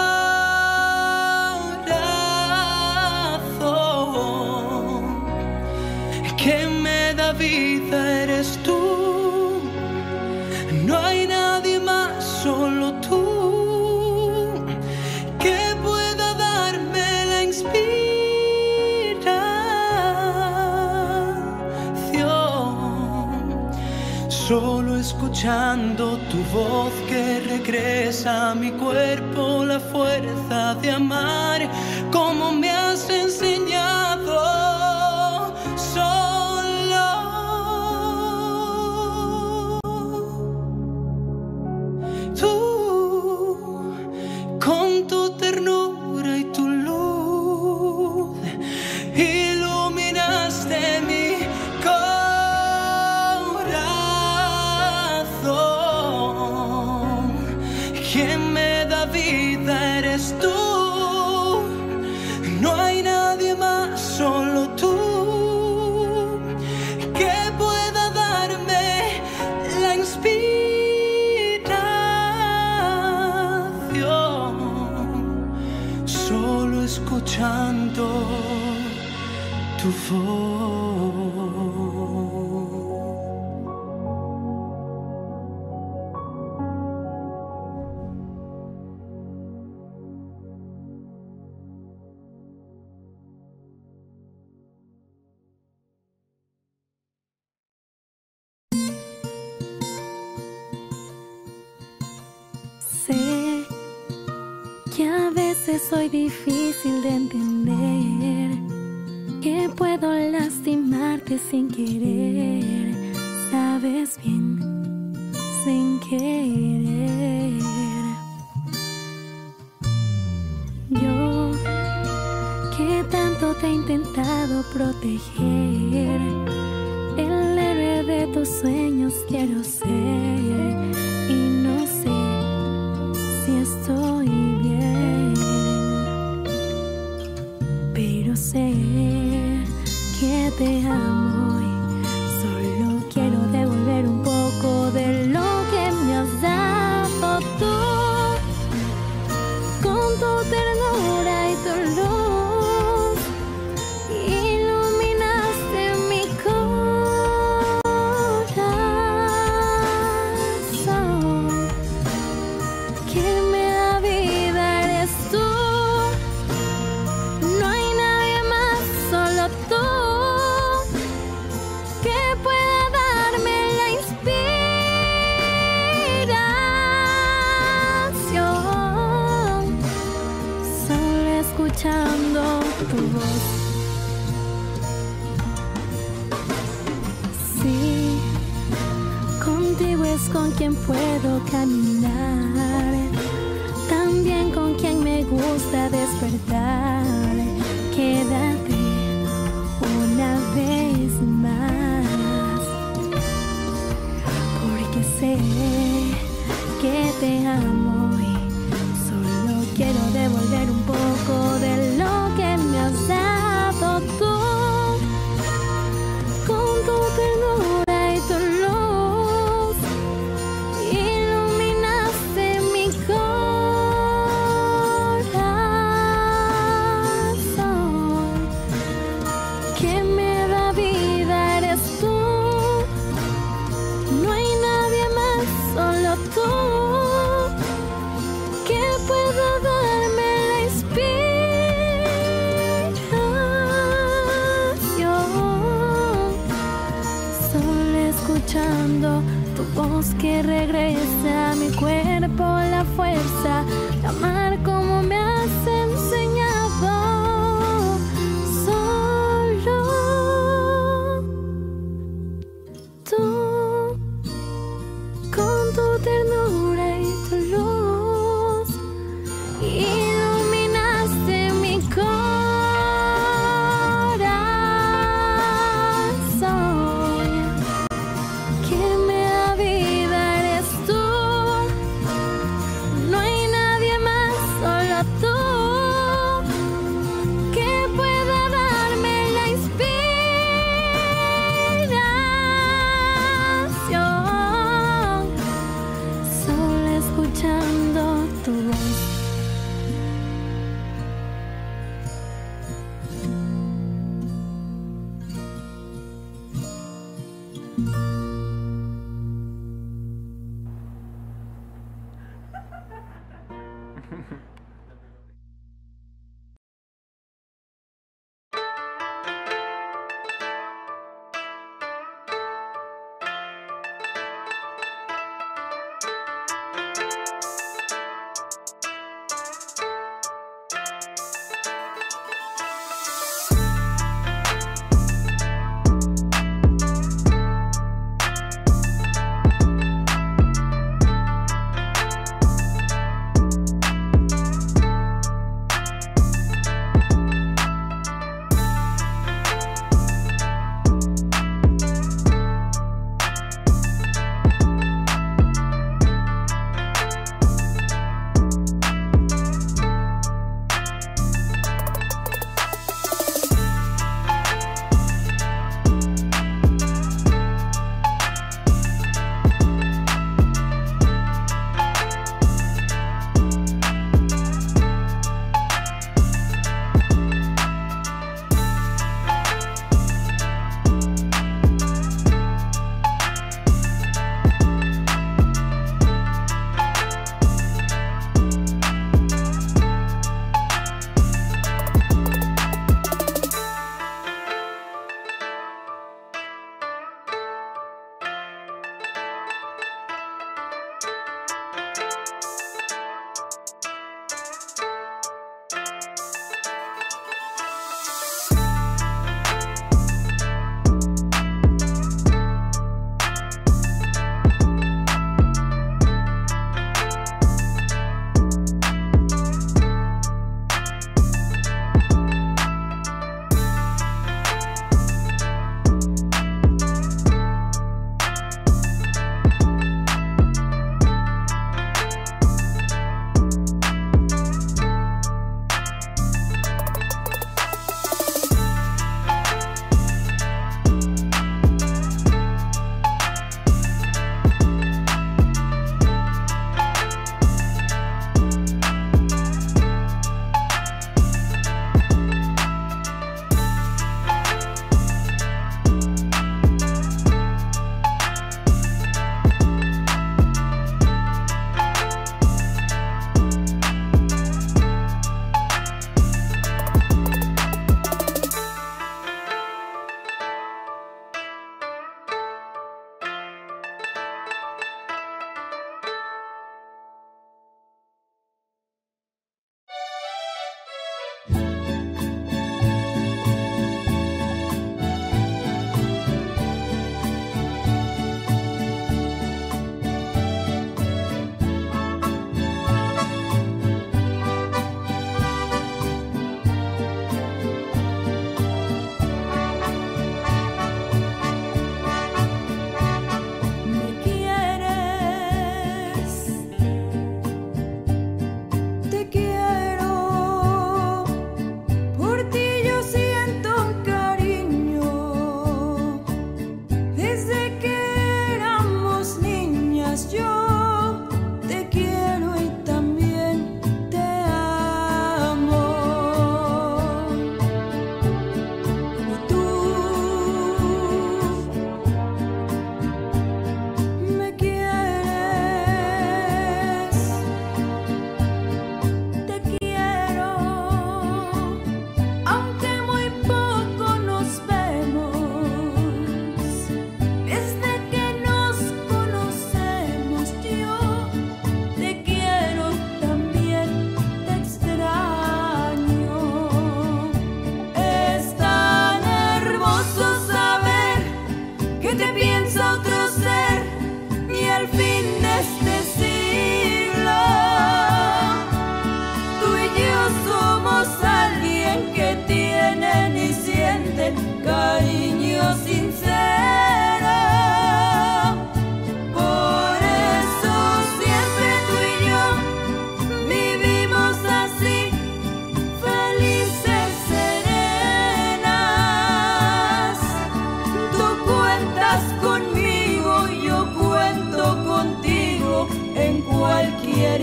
corazón. Quien me da vida eres tú, no hay nadie más, solo tú, que pueda darme la inspiración, solo escuchando tu voz que regresa a mi cuerpo la fuerza de amar, como me has enseñado. Solo tú, con quien me da vida eres tú. No hay nadie más, solo tú, que pueda darme la inspiración. Solo escuchando tu voz. Sé que a veces soy difícil de entender, que puedo lastimarte sin querer, sabes bien, sin querer. Yo que tanto te he intentado proteger, el héroe de tus sueños quiero ser, y no sé si estoy bien, pero sé que te amo y solo quiero devolver un poco de lo que me has dado tú, con tu ternura y tu luz. Iluminaste mi corazón, quien me da vida eres tú. No hay nadie más, solo tú, que pueda darme la inspiración. Solo escuchando tu voz. Sí, contigo es con quien puedo caminar, también con quien me gusta despertar. Quédate una vez más, porque sé que te amo y solo quiero devolver un poco de lo que me has dado tú, con tu ternura y tu luz. Iluminaste mi corazón, quien me da vida eres tú. No hay nadie más, solo tú, que pueda darme la inspiración. Solo escuchando tu voz que regresa a mi cuerpo la fuerza de amar como me has enseñado. Solo tú, con tu ternura y tu luz. Iluminaste mi corazón, quien me da vida eres tú. No hay nadie más, solo tú, que pueda darme la inspiración. Solo escuchando tu voz.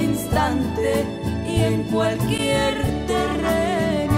instante y en cualquier terreno.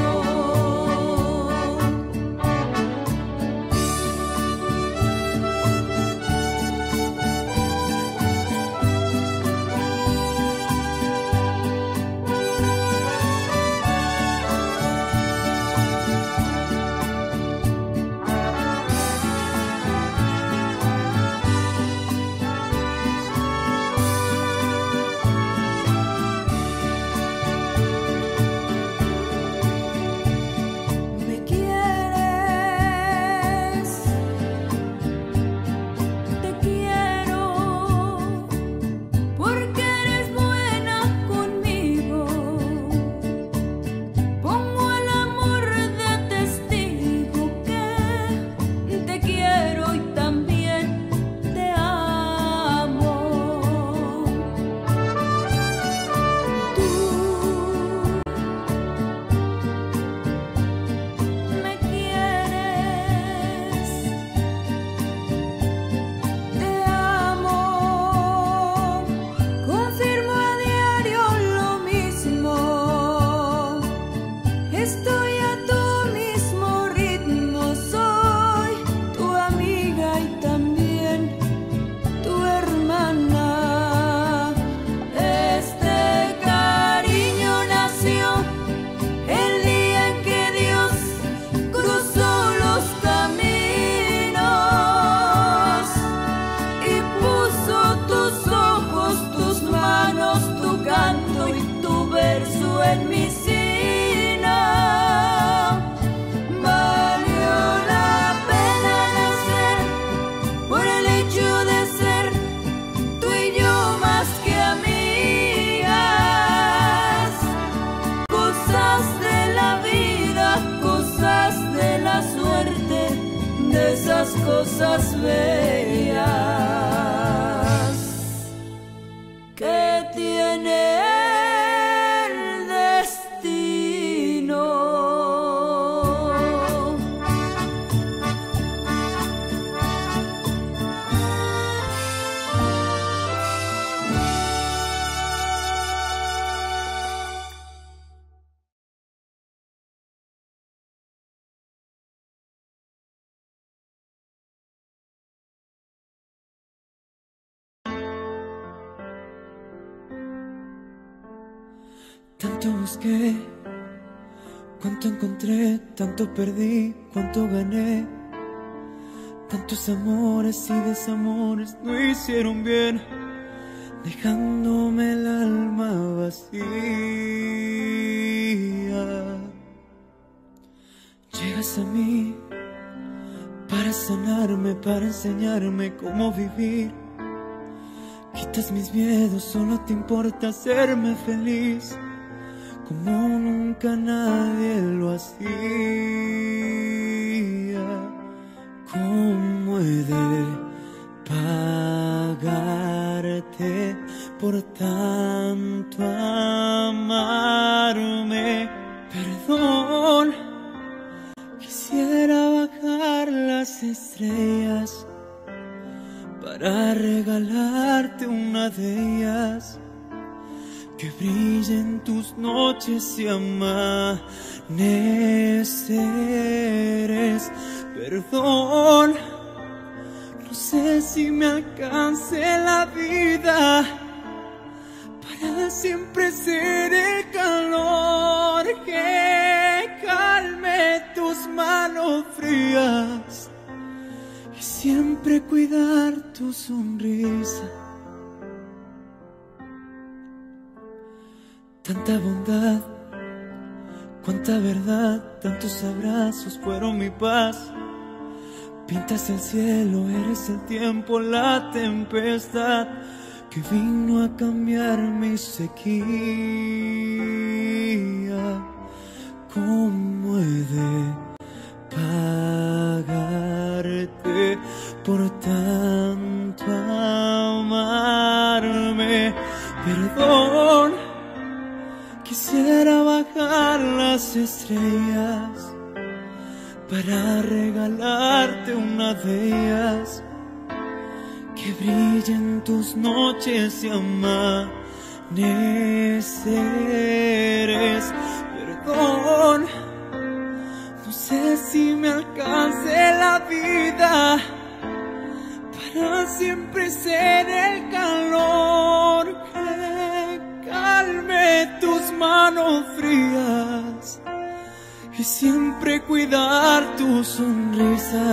Cosas bellas que tiene el destino. Tanto busqué, cuánto encontré, tanto perdí, cuánto gané. Tantos amores y desamores no hicieron bien, dejándome el alma vacía. Llegas a mí para sanarme, para enseñarme cómo vivir. Quitas mis miedos, solo te importa hacerme feliz, como nunca nadie lo hacía. ¿Cómo he de pagarte por tanto amarme? Perdón, quisiera bajar las estrellas para regalarte una de ellas, que brillen tus noches y amaneceres. Perdón, no sé si me alcance la vida para siempre ser el calor que calme tus manos frías y siempre cuidar tu sonrisa. Tanta bondad, cuánta verdad, tantos abrazos fueron mi paz. Pintas el cielo, eres el tiempo, la tempestad que vino a cambiar mi sequía. ¿Cómo he de pagarte por tanto amarme? Perdón, quisiera bajar las estrellas para regalarte una de ellas, que brillen tus noches y amaneceres. amaneceres. Perdón, no sé si me alcance la vida para siempre ser el calor que calme tus manos frías y siempre cuidar tu sonrisa.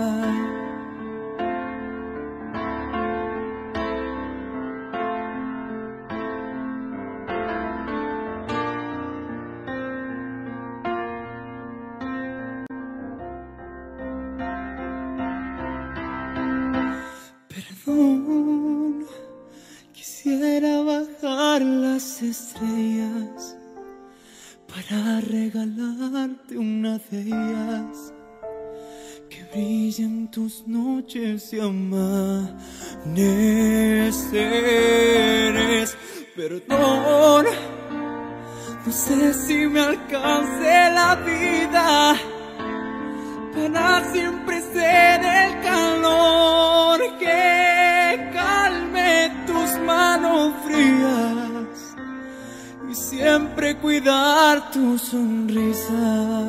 Perdón, quisiera bajar las estrellas para regalarte una de ellas que brille en tus noches y amaneceres. Perdón, no sé si me alcance la vida para siempre ser el calor que calme tus manos frías y siempre cuidar tu sonrisa.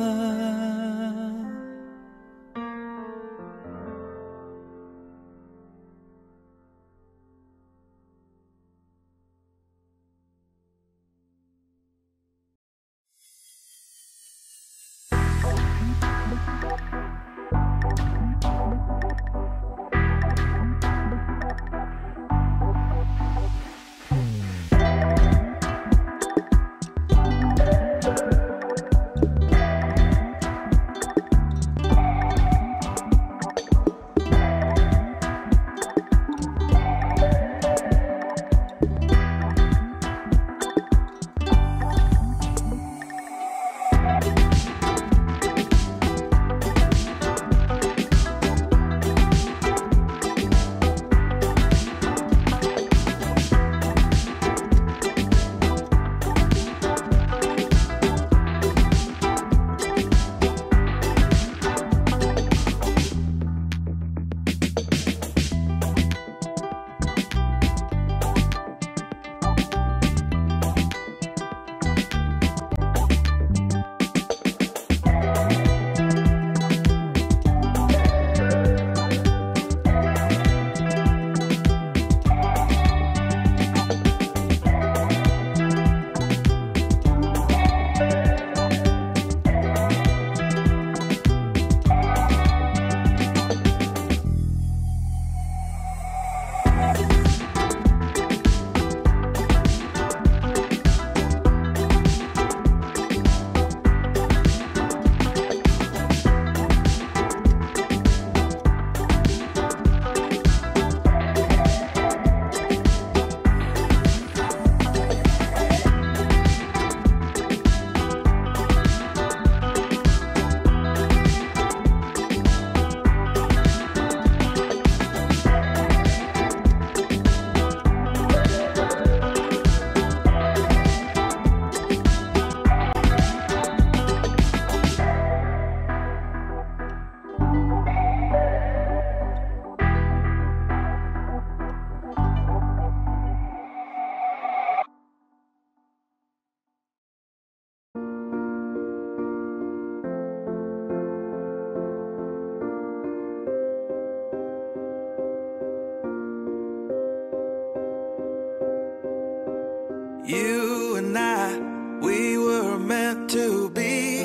You and I, we were meant to be.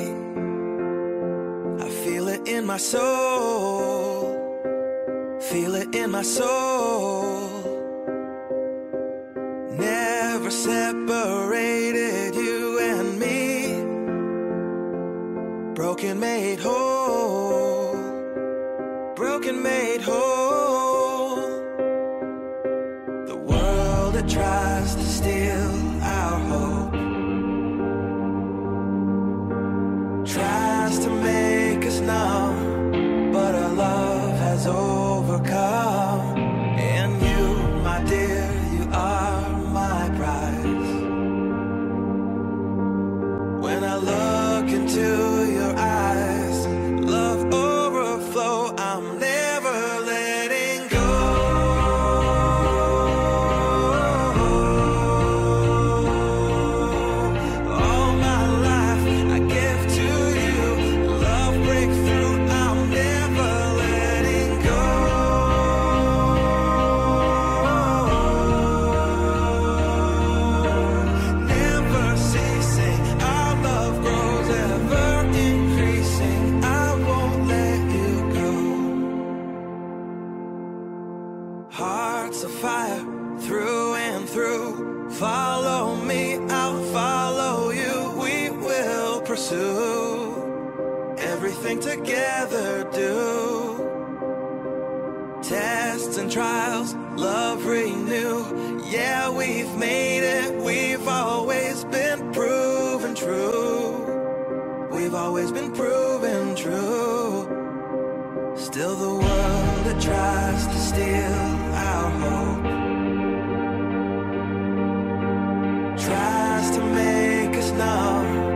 I feel it in my soul, feel it in my soul. Never separated, you and me. Broken made whole, broken made whole. The world that tries to steal our hope tries to make us numb, but our love has overcome. And you, my dear, you are my prize. When I look into your eyes, love overflow, I'm never letting follow me, I'll follow you. We will pursue everything together, do tests and trials, love renew. Yeah, we've made it, we've always been proven true. We've always been proven true. Still the world that tries to steal our hope tries to make us numb.